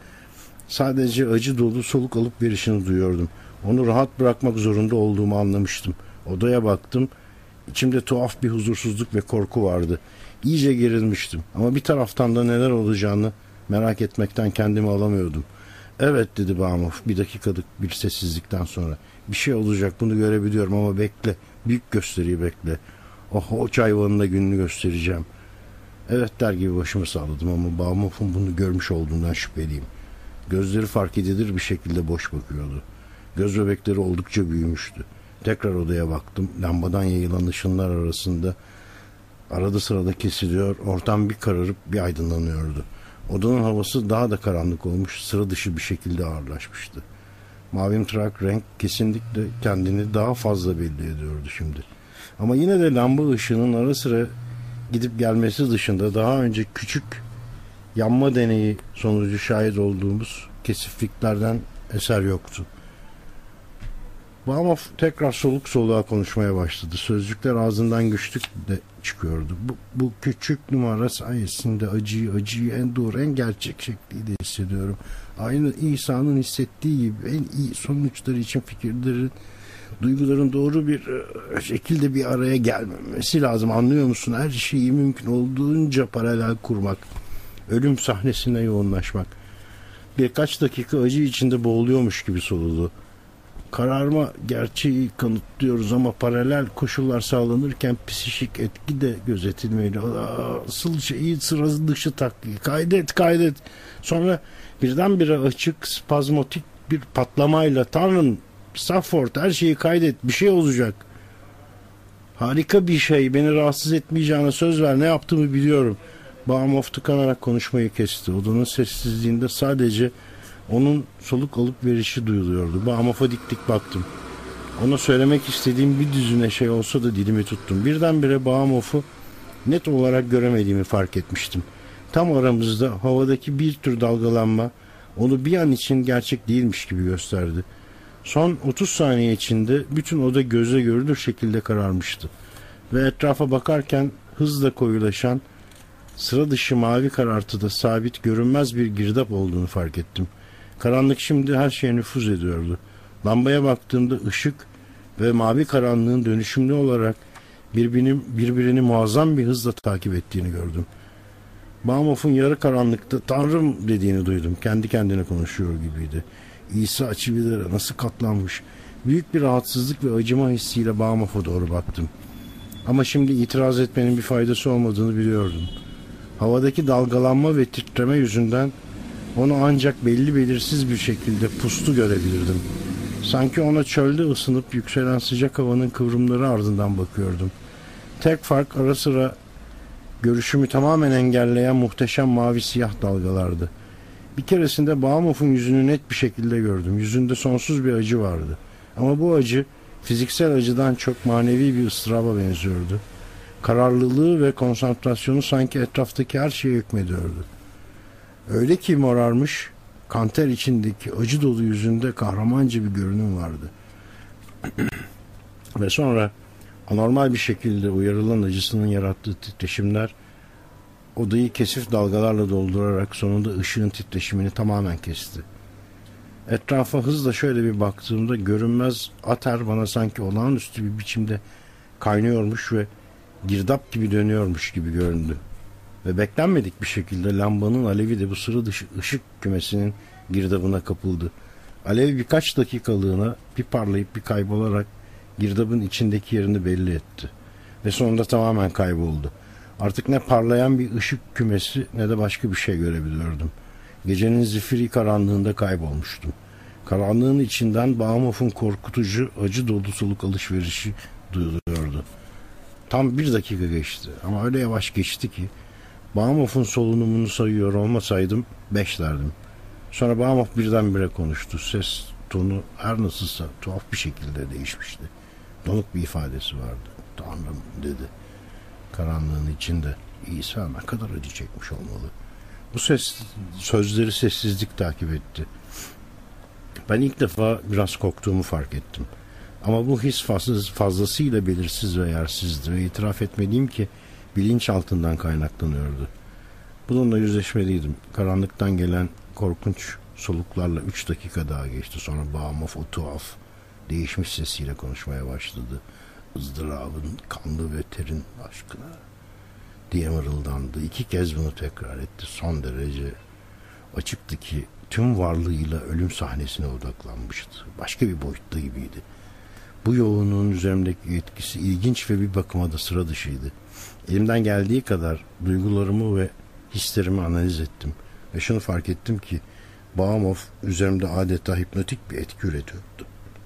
Sadece acı dolu soluk alıp verişini duyuyordum. Onu rahat bırakmak zorunda olduğumu anlamıştım. Odaya baktım. İçimde tuhaf bir huzursuzluk ve korku vardı. İyice gerilmiştim. Ama bir taraftan da neler olacağını merak etmekten kendimi alamıyordum. Evet dedi Baumhoff bir dakikalık bir sessizlikten sonra. Bir şey olacak, bunu görebiliyorum ama bekle. Büyük gösteriyi bekle. O çayvanına gününü göstereceğim. Evet der gibi başımı salladım ama Baumhoff'un bunu görmüş olduğundan şüpheliyim. Gözleri fark edilir bir şekilde boş bakıyordu. Göz bebekleri oldukça büyümüştü. Tekrar odaya baktım. Lambadan yayılan ışınlar arasında arada sırada kesiliyor, ortam bir kararıp bir aydınlanıyordu. Odanın havası daha da karanlık olmuş, sıra dışı bir şekilde ağırlaşmıştı. Mavimtırak renk kesinlikle kendini daha fazla belli ediyordu şimdi. Ama yine de lamba ışığının ara sıra gidip gelmesi dışında daha önce küçük yanma deneyi sonucu şahit olduğumuz kesifliklerden eser yoktu. Bağmoff tekrar soluk soluğa konuşmaya başladı. Sözcükler ağzından güçlük de çıkıyordu. Bu küçük numara sayesinde acıyı en doğru, en gerçek şekliyle hissediyorum. Aynı İsa'nın hissettiği gibi en iyi sonuçları için fikirlerin, duyguların doğru bir şekilde bir araya gelmemesi lazım. Anlıyor musun? Her şeyi mümkün olduğunca paralel kurmak. Ölüm sahnesine yoğunlaşmak. Birkaç dakika acı içinde boğuluyormuş gibi soludu. Kararma gerçeği kanıtlıyoruz ama paralel koşullar sağlanırken psikik etki de gözetilmeli. Asıl şeyi sıra dışı taklit. Kaydet. Sonra birdenbire açık, spazmotik bir patlamayla Tanrım, Stafford her şeyi kaydet. Bir şey olacak. Harika bir şey. Beni rahatsız etmeyeceğine söz ver. Ne yaptığımı biliyorum. Bağmoff tıkanarak konuşmayı kesti. Odanın sessizliğinde sadece onun soluk alıp verişi duyuluyordu. Bağmoff'a dik dik baktım. Ona söylemek istediğim bir düzine şey olsa da dilimi tuttum. Birdenbire Bağmoff'u net olarak göremediğimi fark etmiştim. Tam aramızda havadaki bir tür dalgalanma onu bir an için gerçek değilmiş gibi gösterdi. Son 30 saniye içinde bütün oda gözle görülür şekilde kararmıştı. Ve etrafa bakarken hızla koyulaşan sıra dışı mavi karartıda sabit görünmez bir girdap olduğunu fark ettim. Karanlık şimdi her şeye nüfuz ediyordu. Lambaya baktığımda ışık ve mavi karanlığın dönüşümlü olarak birbirini muazzam bir hızla takip ettiğini gördüm. Bağmoff'un yarı karanlıkta Tanrım dediğini duydum. Kendi kendine konuşuyor gibiydi. İsa çivilere nasıl katlanmış. Büyük bir rahatsızlık ve acıma hissiyle Bağmoff'a doğru baktım. Ama şimdi itiraz etmenin bir faydası olmadığını biliyordum. Havadaki dalgalanma ve titreme yüzünden onu ancak belirsiz bir şekilde puslu görebilirdim. Sanki ona çölde ısınıp yükselen sıcak havanın kıvrımları ardından bakıyordum. Tek fark ara sıra görüşümü tamamen engelleyen muhteşem mavi siyah dalgalardı. Bir keresinde Bağmoff'un yüzünü net bir şekilde gördüm. Yüzünde sonsuz bir acı vardı. Ama bu acı fiziksel acıdan çok manevi bir ıstıraba benziyordu. Kararlılığı ve konsantrasyonu sanki etraftaki her şeye hükmediyordu. Öyle ki morarmış, kanter içindeki acı dolu yüzünde kahramanca bir görünüm vardı. Ve sonra anormal bir şekilde uyarılan acısının yarattığı titreşimler odayı kesif dalgalarla doldurarak sonunda ışığın titreşimini tamamen kesti. Etrafa hızla şöyle bir baktığımda görünmez ater bana sanki olağanüstü bir biçimde kaynıyormuş ve girdap gibi dönüyormuş gibi göründü. Ve beklenmedik bir şekilde lambanın alevi de bu sıra dışı ışık kümesinin girdabına kapıldı. Alev birkaç dakikalığına bir parlayıp bir kaybolarak girdabın içindeki yerini belli etti. Ve sonunda tamamen kayboldu. Artık ne parlayan bir ışık kümesi ne de başka bir şey görebiliyordum. Gecenin zifiri karanlığında kaybolmuştum. Karanlığın içinden Bağmoff'un korkutucu, acı dolu soluk alışverişi duyuluyordu. Tam 1 dakika geçti ama öyle yavaş geçti ki Bağmoff'un solunumunu sayıyor olmasaydım 5 derdim. Sonra Bağmoff birdenbire konuştu. Ses tonu her nasılsa tuhaf bir şekilde değişmişti. Donuk bir ifadesi vardı. Tanrım dedi. Karanlığın içinde İsa ne kadar acı çekmiş olmalı. Bu sözleri sessizlik takip etti. Ben ilk defa biraz korktuğumu fark ettim. Ama bu his fazlasıyla belirsiz ve yersizdi ve itiraf etmeliyim ki bilinç altından kaynaklanıyordu. Bununla yüzleşmeliydim. Karanlıktan gelen korkunç soluklarla 3 dakika daha geçti. Sonra Bağmoff o tuhaf, değişmiş sesiyle konuşmaya başladı. ızdırabın kanlı ve terin aşkına diye mırıldandı. 2 kez bunu tekrar etti. Son derece açıktı ki tüm varlığıyla ölüm sahnesine odaklanmıştı. Başka bir boyutta gibiydi. Bu yoğunluğun üzerimdeki etkisi ilginç ve bir bakıma da sıra dışıydı. Elimden geldiği kadar duygularımı ve hislerimi analiz ettim. Ve şunu fark ettim ki Bağmoff üzerimde adeta hipnotik bir etki üretiyordu.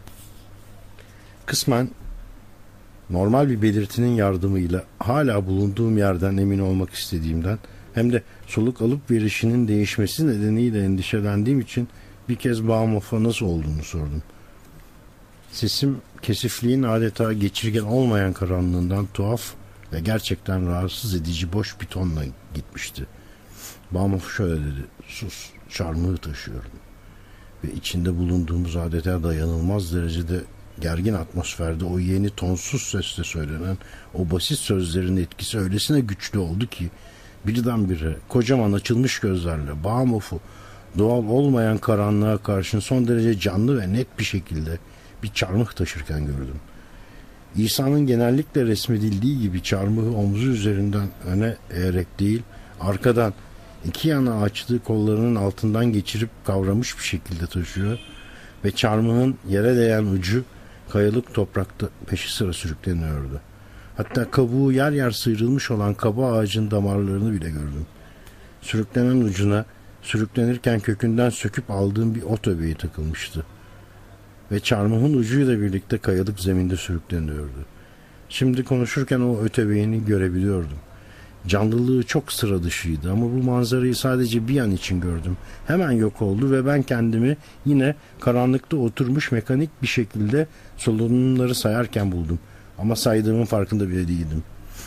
Kısmen normal bir belirtinin yardımıyla hala bulunduğum yerden emin olmak istediğimden hem de soluk alıp verişinin değişmesi nedeniyle endişelendiğim için bir kez Bağmoff'a nasıl olduğunu sordum. Sesim kesifliğin adeta geçirgen olmayan karanlığından tuhaf ve gerçekten rahatsız edici boş bir tonla gitmişti. Bağmoff şöyle dedi: "Sus, çarmıhı taşıyorum ve içinde bulunduğumuz adeta dayanılmaz derecede gergin atmosferde o yeni tonsuz sesle söylenen o basit sözlerin etkisi öylesine güçlü oldu ki birdenbire kocaman açılmış gözlerle Baumhoff'u doğal olmayan karanlığa karşın son derece canlı ve net bir şekilde bir çarmıh taşırken gördüm. İsa'nın genellikle resmedildiği gibi çarmıhı omzu üzerinden öne eğerek değil, arkadan iki yana açtığı kollarının altından geçirip kavramış bir şekilde taşıyor ve çarmıhın yere değen ucu kayalık toprakta peşi sıra sürükleniyordu. Hatta kabuğu yer yer sıyrılmış olan kaba ağacın damarlarını bile gördüm. Sürüklenen ucuna sürüklenirken kökünden söküp aldığım bir ot öbeği takılmıştı. Ve çarmıhın ucuyla birlikte kayalık zeminde sürükleniyordu. Şimdi konuşurken o ötebeğini görebiliyordum. Canlılığı çok sıra dışıydı ama bu manzarayı sadece bir an için gördüm. Hemen yok oldu ve ben kendimi yine karanlıkta oturmuş mekanik bir şekilde solunumları sayarken buldum. Ama saydığımın farkında bile değildim.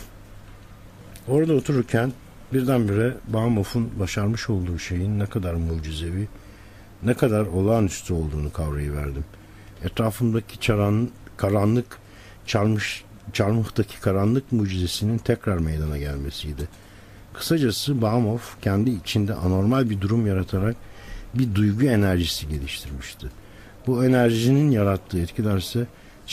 Orada otururken birdenbire Baumhoff'un başarmış olduğu şeyin ne kadar mucizevi, ne kadar olağanüstü olduğunu kavrayıverdim. Etrafımdaki karanlık, çarmıhtaki karanlık mucizesinin tekrar meydana gelmesiydi. Kısacası Baumhoff kendi içinde anormal bir durum yaratarak bir duygu enerjisi geliştirmişti. Bu enerjinin yarattığı etkilerse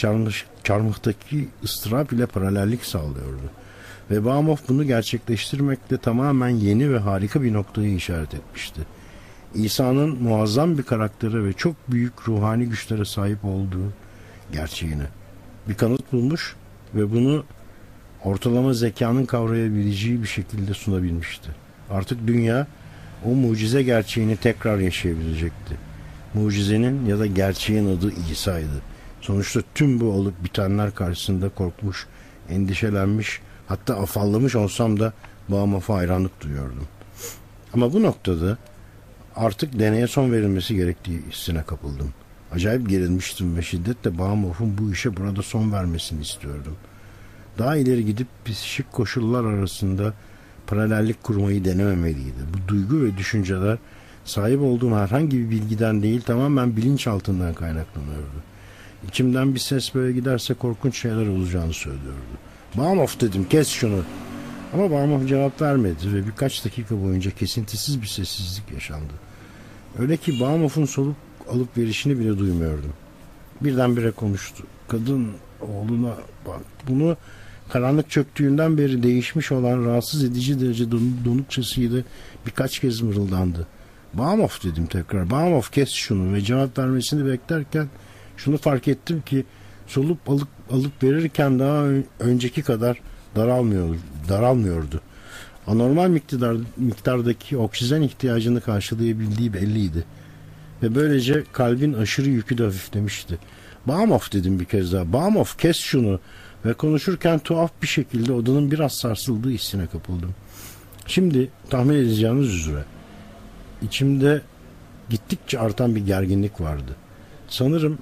çarmıhtaki ıstırap ile paralellik sağlıyordu. Ve Baumhoff bunu gerçekleştirmekle tamamen yeni ve harika bir noktayı işaret etmişti. İsa'nın muazzam bir karaktere ve çok büyük ruhani güçlere sahip olduğu gerçeğine bir kanıt bulmuş ve bunu ortalama zekanın kavrayabileceği bir şekilde sunabilmişti. Artık dünya o mucize gerçeğini tekrar yaşayabilecekti. Mucizenin ya da gerçeğin adı İsa'ydı. Sonuçta tüm bu olup bitenler karşısında korkmuş, endişelenmiş, hatta afallamış olsam da Baumhoff'a hayranlık duyuyordum. Ama bu noktada artık deneye son verilmesi gerektiği hissine kapıldım. Acayip gerilmiştim ve şiddetle Baumhoff'un bu işe burada son vermesini istiyordum. Daha ileri gidip psikik koşullar arasında paralellik kurmayı denememeliydi. Bu duygu ve düşünceler sahip olduğum herhangi bir bilgiden değil, tamamen bilinçaltından kaynaklanıyordu. İçimden bir ses böyle giderse korkunç şeyler olacağını söylüyordu. Baumhoff dedim, kes şunu. Ama Baumhoff cevap vermedi ve birkaç dakika boyunca kesintisiz bir sessizlik yaşandı. Öyle ki Baumhoff'un soluk alıp verişini bile duymuyordum. Birdenbire konuştu. Kadın oğluna bak. Bunu karanlık çöktüğünden beri değişmiş olan rahatsız edici derece donukçasıyla birkaç kez mırıldandı. Baumhoff dedim tekrar. Baumhoff kes şunu ve cevap vermesini beklerken şunu fark ettim ki solup alıp verirken daha önceki kadar daralmıyordu. Anormal miktardaki oksijen ihtiyacını karşılayabildiği belliydi. Ve böylece kalbin aşırı yükü de hafiflemişti. Baumhoff dedim bir kez daha. Baumhoff kes şunu. Ve konuşurken tuhaf bir şekilde odanın biraz sarsıldığı hissine kapıldım. Şimdi tahmin edeceğiniz üzere içimde gittikçe artan bir gerginlik vardı. Sanırım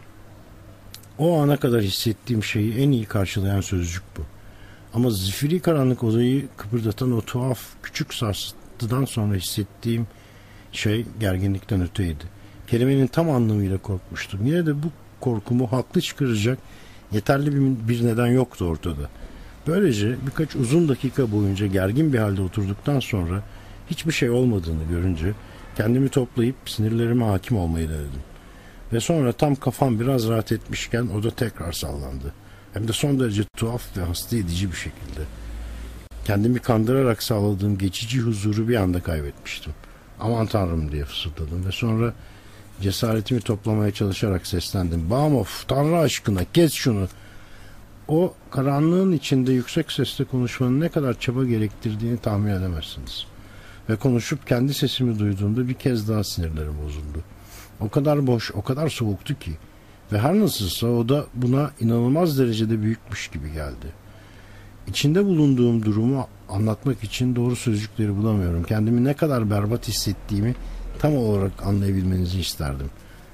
o ana kadar hissettiğim şeyi en iyi karşılayan sözcük bu. Ama zifiri karanlık odayı kıpırdatan o tuhaf küçük sarsıntıdan sonra hissettiğim şey gerginlikten öteydi. Kelimenin tam anlamıyla korkmuştum. Yine de bu korkumu haklı çıkaracak yeterli bir neden yoktu ortada. Böylece birkaç uzun dakika boyunca gergin bir halde oturduktan sonra hiçbir şey olmadığını görünce kendimi toplayıp sinirlerime hakim olmayı denedim. Ve sonra tam kafam biraz rahat etmişken oda tekrar sallandı. Hem de son derece tuhaf ve hasta edici bir şekilde. Kendimi kandırarak sağladığım geçici huzuru bir anda kaybetmiştim. Aman Tanrım diye fısıldadım ve sonra cesaretimi toplamaya çalışarak seslendim. Baumhoff, Tanrı aşkına kes şunu. O karanlığın içinde yüksek sesle konuşmanın ne kadar çaba gerektirdiğini tahmin edemezsiniz. Ve konuşup kendi sesimi duyduğumda bir kez daha sinirlerim bozuldu. O kadar boş, o kadar soğuktu ki. Ve her nasılsa o da buna inanılmaz derecede büyükmüş gibi geldi. İçinde bulunduğum durumu anlatmak için doğru sözcükleri bulamıyorum. Kendimi ne kadar berbat hissettiğimi tam olarak anlayabilmenizi isterdim.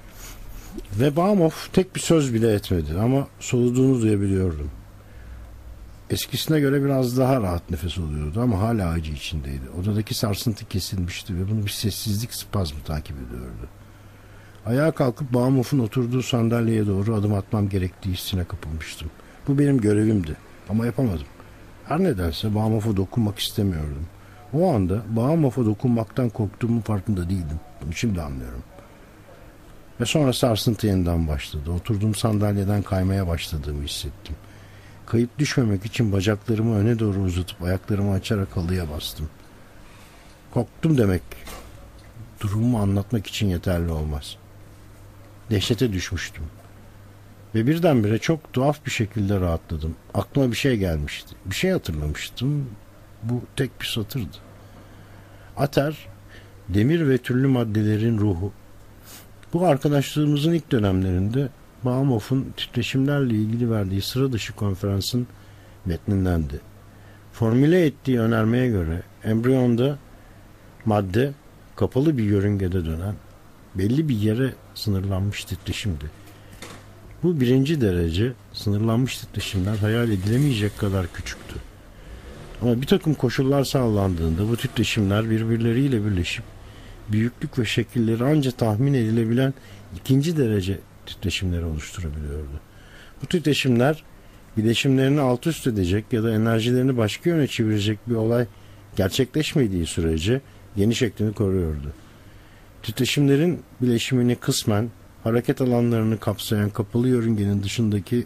Ve Baumhoff tek bir söz bile etmedi ama soluduğunu duyabiliyordum. Eskisine göre biraz daha rahat nefes alıyordu ama hala acı içindeydi. Odadaki sarsıntı kesilmişti ve bunu bir sessizlik spazmı takip ediyordu. Ayağa kalkıp Baumhoff'un oturduğu sandalyeye doğru adım atmam gerektiği hissine kapılmıştım. Bu benim görevimdi ama yapamadım. Her nedense Baumhoff'a dokunmak istemiyordum. O anda Baumhoff'a dokunmaktan korktuğumun farkında değildim. Bunu şimdi anlıyorum. Ve sonra sarsıntı yeniden başladı. Oturduğum sandalyeden kaymaya başladığımı hissettim. Kayıp düşmemek için bacaklarımı öne doğru uzatıp ayaklarımı açarak halıya bastım. Korktum demek durumumu anlatmak için yeterli olmaz. Dehşete düşmüştüm. Ve birdenbire çok tuhaf bir şekilde rahatladım. Aklıma bir şey gelmişti. Bir şey hatırlamıştım. Bu tek bir satırdı. Ater, demir ve türlü maddelerin ruhu. Bu arkadaşlığımızın ilk dönemlerinde Baumhoff'un titreşimlerle ilgili verdiği sıra dışı konferansın metnindendi. Formüle ettiği önermeye göre embriyonda madde kapalı bir yörüngede dönen belli bir yere sınırlanmış titreşimdi. Bu birinci derece sınırlanmış titreşimler hayal edilemeyecek kadar küçüktü. Ama bir takım koşullar sağlandığında bu titreşimler birbirleriyle birleşip büyüklük ve şekilleri ancak tahmin edilebilen ikinci derece titreşimleri oluşturabiliyordu. Bu titreşimler bileşimlerini alt üst edecek ya da enerjilerini başka yöne çevirecek bir olay gerçekleşmediği sürece yeni şeklini koruyordu. Titreşimlerin bileşimini kısmen hareket alanlarını kapsayan kapalı yörüngenin dışındaki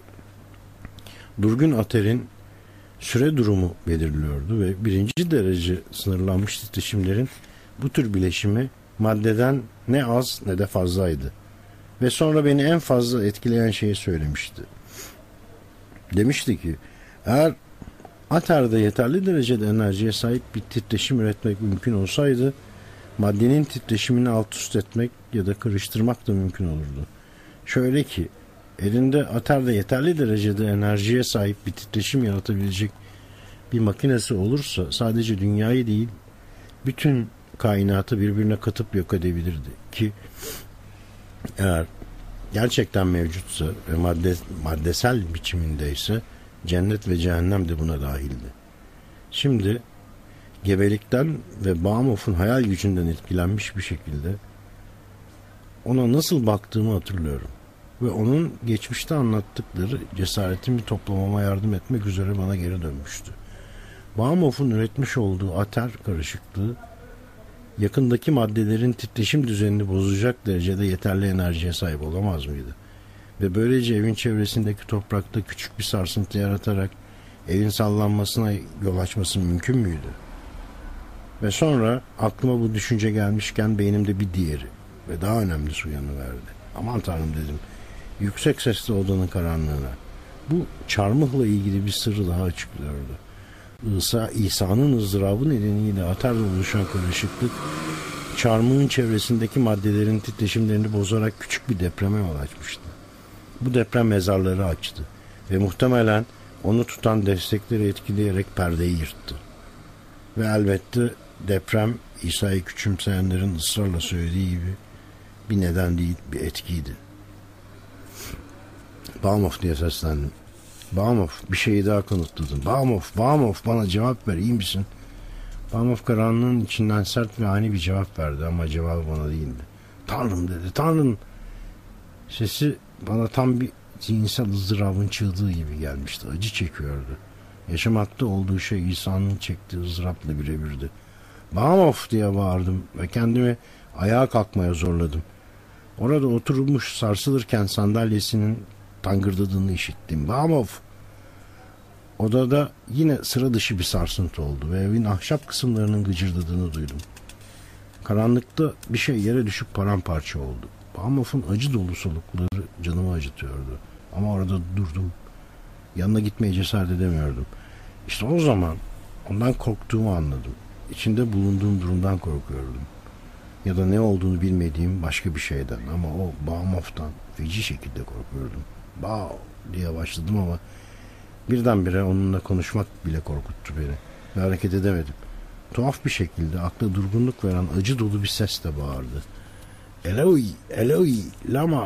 durgun aterin süre durumu belirliyordu ve birinci derece sınırlanmış titreşimlerin bu tür bileşimi maddeden ne az ne de fazlaydı. Ve sonra beni en fazla etkileyen şeyi söylemişti. Demişti ki, eğer aterde yeterli derecede enerjiye sahip bir titreşim üretmek mümkün olsaydı, maddenin titreşimini alt üst etmek ya da karıştırmak da mümkün olurdu. Şöyle ki, elinde aterde yeterli derecede enerjiye sahip bir titreşim yaratabilecek bir makinesi olursa sadece dünyayı değil, bütün kainatı birbirine katıp yok edebilirdi ki eğer gerçekten mevcutsa ve maddesel biçimindeyse cennet ve cehennem de buna dahildi. Şimdi gebelikten ve Baumhoff'un hayal gücünden etkilenmiş bir şekilde ona nasıl baktığımı hatırlıyorum. Ve onun geçmişte anlattıkları cesaretimi toplamama yardım etmek üzere bana geri dönmüştü. Baumhoff'un üretmiş olduğu ater karışıklığı yakındaki maddelerin titreşim düzenini bozacak derecede yeterli enerjiye sahip olamaz mıydı? Ve böylece evin çevresindeki toprakta küçük bir sarsıntı yaratarak evin sallanmasına yol açması mümkün müydü? Ve sonra aklıma bu düşünce gelmişken beynimde bir diğeri ve daha önemlisi uyanıverdi. Aman Tanrım dedim, yüksek sesle odanın karanlığına. Bu çarmıhla ilgili bir sırrı daha açıklıyordu. İsa'nın ızdırabı nedeniyle aterde oluşan karışıklık çarmıhın çevresindeki maddelerin titreşimlerini bozarak küçük bir depreme yol açmıştı. Bu deprem mezarları açtı ve muhtemelen onu tutan destekleri etkileyerek perdeyi yırttı. Ve elbette deprem İsa'yı küçümseyenlerin ısrarla söylediği gibi bir neden değil, bir etkiydi. Baumhoff diye seslendim. Baumhoff, bir şeyi daha kanıtladın. Baumhoff bana cevap ver, iyi misin? Baumhoff karanlığın içinden sert ve ani bir cevap verdi ama cevabı bana değildi. Tanrım dedi, Tanrım. Sesi bana tam bir zihinsel ızdırabın çığlığı gibi gelmişti. Acı çekiyordu. Yaşamakta olduğu şey İsa'nın çektiği ızdırapla birebirdi. Baumhoff diye bağırdım ve kendimi ayağa kalkmaya zorladım. Orada oturmuş sarsılırken sandalyesinin tangırdadığını işittim. Baumhoff! Odada yine sıra dışı bir sarsıntı oldu ve evin ahşap kısımlarının gıcırdadığını duydum. Karanlıkta bir şey yere düşüp paramparça oldu. Baumhoff'un acı dolu solukları canımı acıtıyordu. Ama orada durdum. Yanına gitmeye cesaret edemiyordum. İşte o zaman ondan korktuğumu anladım. İçinde bulunduğum durumdan korkuyordum. Ya da ne olduğunu bilmediğim başka bir şeyden. Ama o Baumhoff'tan feci şekilde korkuyordum. Bao diye başladım ama birdenbire onunla konuşmak bile korkuttu beni. Ve hareket edemedim. Tuhaf bir şekilde akla durgunluk veren acı dolu bir ses de bağırdı. Eloi, Eloi, lama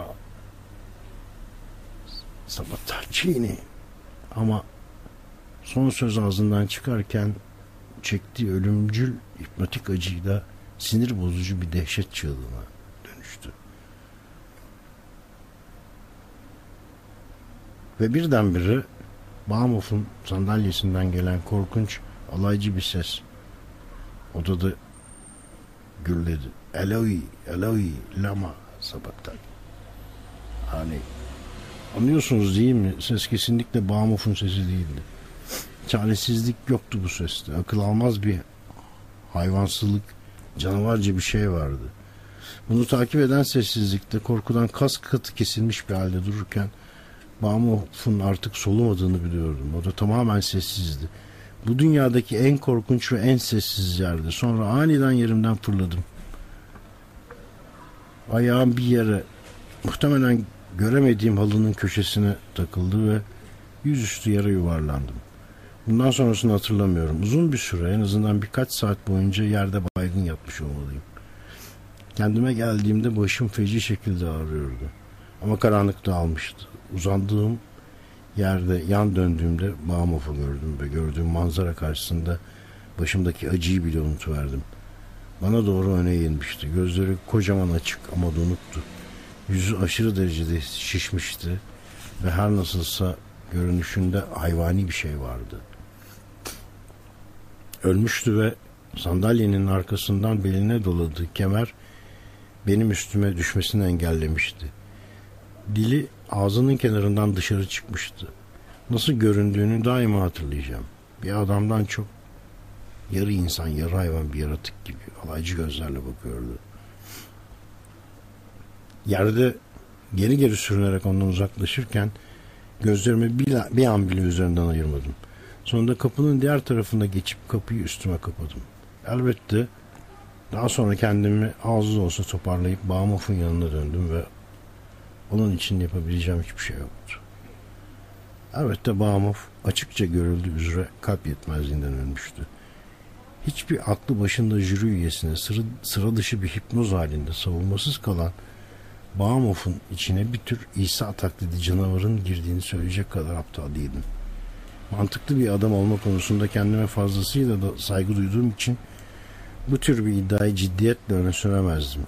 sabotacini. Ama son söz ağzından çıkarken çektiği ölümcül hipnotik acıyla sinir bozucu bir dehşet çığlığına dönüştü. Ve birdenbire Baumhoff'un sandalyesinden gelen korkunç, alaycı bir ses odada gürledi. Eloi, Eloi, lama sabahtan. Hani anlıyorsunuz değil mi? Ses kesinlikle Baumhoff'un sesi değildi. Çaresizlik yoktu bu seste. Akıl almaz bir hayvansılık, canavarca bir şey vardı. Bunu takip eden sessizlikte korkudan kas katı kesilmiş bir halde dururken Baumhoff'un artık solumadığını biliyordum. O da tamamen sessizdi. Bu dünyadaki en korkunç ve en sessiz yerdi. Sonra aniden yerimden fırladım. Ayağım bir yere, muhtemelen göremediğim halının köşesine takıldı ve yüzüstü yere yuvarlandım. Bundan sonrasını hatırlamıyorum. Uzun bir süre, en azından birkaç saat boyunca yerde baygın yatmış olmalıyım. Kendime geldiğimde başım feci şekilde ağrıyordu. Ama karanlık dağılmıştı. Uzandığım yerde yan döndüğümde Baumhoff'u gördüm ve gördüğüm manzara karşısında başımdaki acıyı bile unutuverdim. Bana doğru öne eğilmişti. Gözleri kocaman açık ama donuktu. Yüzü aşırı derecede şişmişti ve her nasılsa görünüşünde hayvani bir şey vardı. Ölmüştü ve sandalyenin arkasından beline doladığı kemer benim üstüme düşmesini engellemişti. Dili ağzının kenarından dışarı çıkmıştı. Nasıl göründüğünü daima hatırlayacağım. Bir adamdan çok yarı insan, yarı hayvan bir yaratık gibi alaycı gözlerle bakıyordu. Yerde geri geri sürünerek ondan uzaklaşırken gözlerimi bir an bile üzerinden ayırmadım. Sonunda kapının diğer tarafında geçip kapıyı üstüme kapadım. Elbette daha sonra kendimi az da olsa toparlayıp Baumhoff'un yanına döndüm ve onun için yapabileceğim hiçbir şey yoktu. Elbette Baumhoff açıkça görüldüğü üzere kalp yetmezliğinden ölmüştü. Hiçbir aklı başında jüri üyesine sıra dışı bir hipnoz halinde savunmasız kalan Baumhoff'un içine bir tür İsa taklidi canavarın girdiğini söyleyecek kadar aptal değildim. Mantıklı bir adam olma konusunda kendime fazlasıyla da saygı duyduğum için bu tür bir iddiayı ciddiyetle öne süremezdim.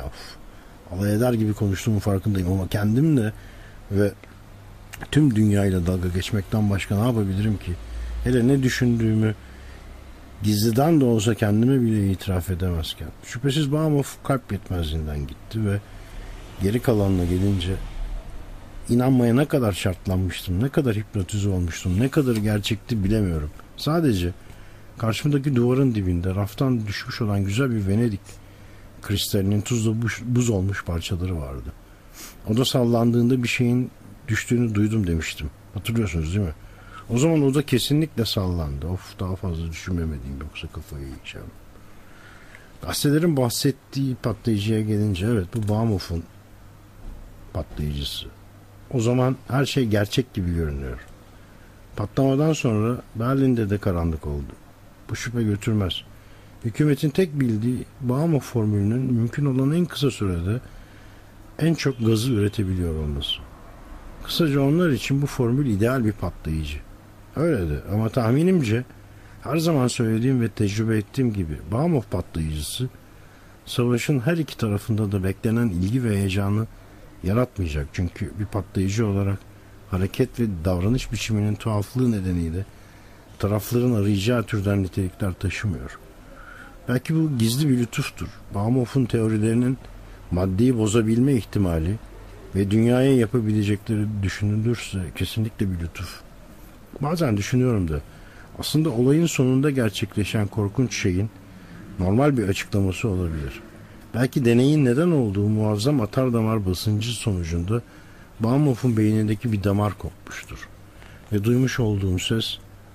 Alay eder gibi konuştuğumun farkındayım ama kendimle ve tüm dünyayla dalga geçmekten başka ne yapabilirim ki? Hele ne düşündüğümü gizliden de olsa kendime bile itiraf edemezken. Şüphesiz Baumhoff kalp yetmezliğinden gitti ve geri kalanına gelince inanmaya ne kadar şartlanmıştım, ne kadar hipnotize olmuştum, ne kadar gerçekti bilemiyorum. Sadece karşımdaki duvarın dibinde raftan düşmüş olan güzel bir Venedik kristalinin tuzla buz olmuş parçaları vardı. O da sallandığında bir şeyin düştüğünü duydum demiştim. Hatırlıyorsunuz değil mi? O zaman o da kesinlikle sallandı. Daha fazla düşünmemeliyim yoksa kafayı yiyeceğim. Gazetelerin bahsettiği patlayıcıya gelince evet bu Baumhoff'un patlayıcısı. O zaman her şey gerçek gibi görünüyor. Patlamadan sonra Berlin'de de karanlık oldu. Bu şüphe götürmez. Hükümetin tek bildiği Baumhoff formülünün mümkün olan en kısa sürede en çok gazı üretebiliyor olması. Kısaca onlar için bu formül ideal bir patlayıcı. Öyle de ama tahminimce her zaman söylediğim ve tecrübe ettiğim gibi Baumhoff patlayıcısı savaşın her iki tarafında da beklenen ilgi ve heyecanı yaratmayacak. Çünkü bir patlayıcı olarak hareket ve davranış biçiminin tuhaflığı nedeniyle tarafların arayacağı türden nitelikler taşımıyor. Belki bu gizli bir lütuftur. Baumhoff'un teorilerinin maddeyi bozabilme ihtimali ve dünyaya yapabilecekleri düşünülürse kesinlikle bir lütuf. Bazen düşünüyorum da aslında olayın sonunda gerçekleşen korkunç şeyin normal bir açıklaması olabilir. Belki deneyin neden olduğu muazzam atardamar basıncı sonucunda Baumhoff'un beynindeki bir damar kopmuştur. Ve duymuş olduğum ses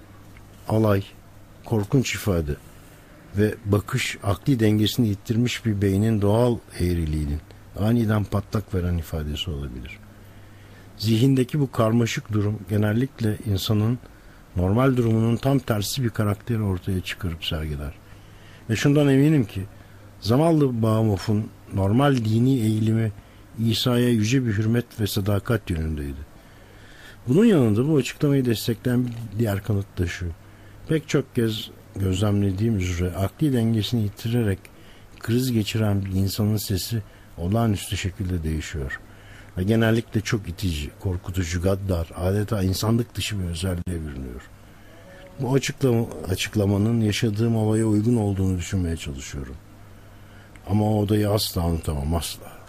alay, korkunç ifade ve bakış akli dengesini yitirmiş bir beynin doğal eğriliğinin aniden patlak veren ifadesi olabilir. Zihindeki bu karmaşık durum genellikle insanın normal durumunun tam tersi bir karakteri ortaya çıkarıp sergiler. Ve şundan eminim ki zavallı Baumhoff'un normal dini eğilimi İsa'ya yüce bir hürmet ve sadakat yönündeydi. Bunun yanında bu açıklamayı destekleyen bir diğer kanıt da şu. Pek çok kez gözlemlediğim üzere akli dengesini yitirerek kriz geçiren bir insanın sesi olağanüstü şekilde değişiyor. ve genellikle çok itici, korkutucu, gaddar, adeta insanlık dışı bir özelliğe bürünüyor. Bu açıklamanın yaşadığım havaya uygun olduğunu düşünmeye çalışıyorum. Ama o odayı asla unutamam, asla.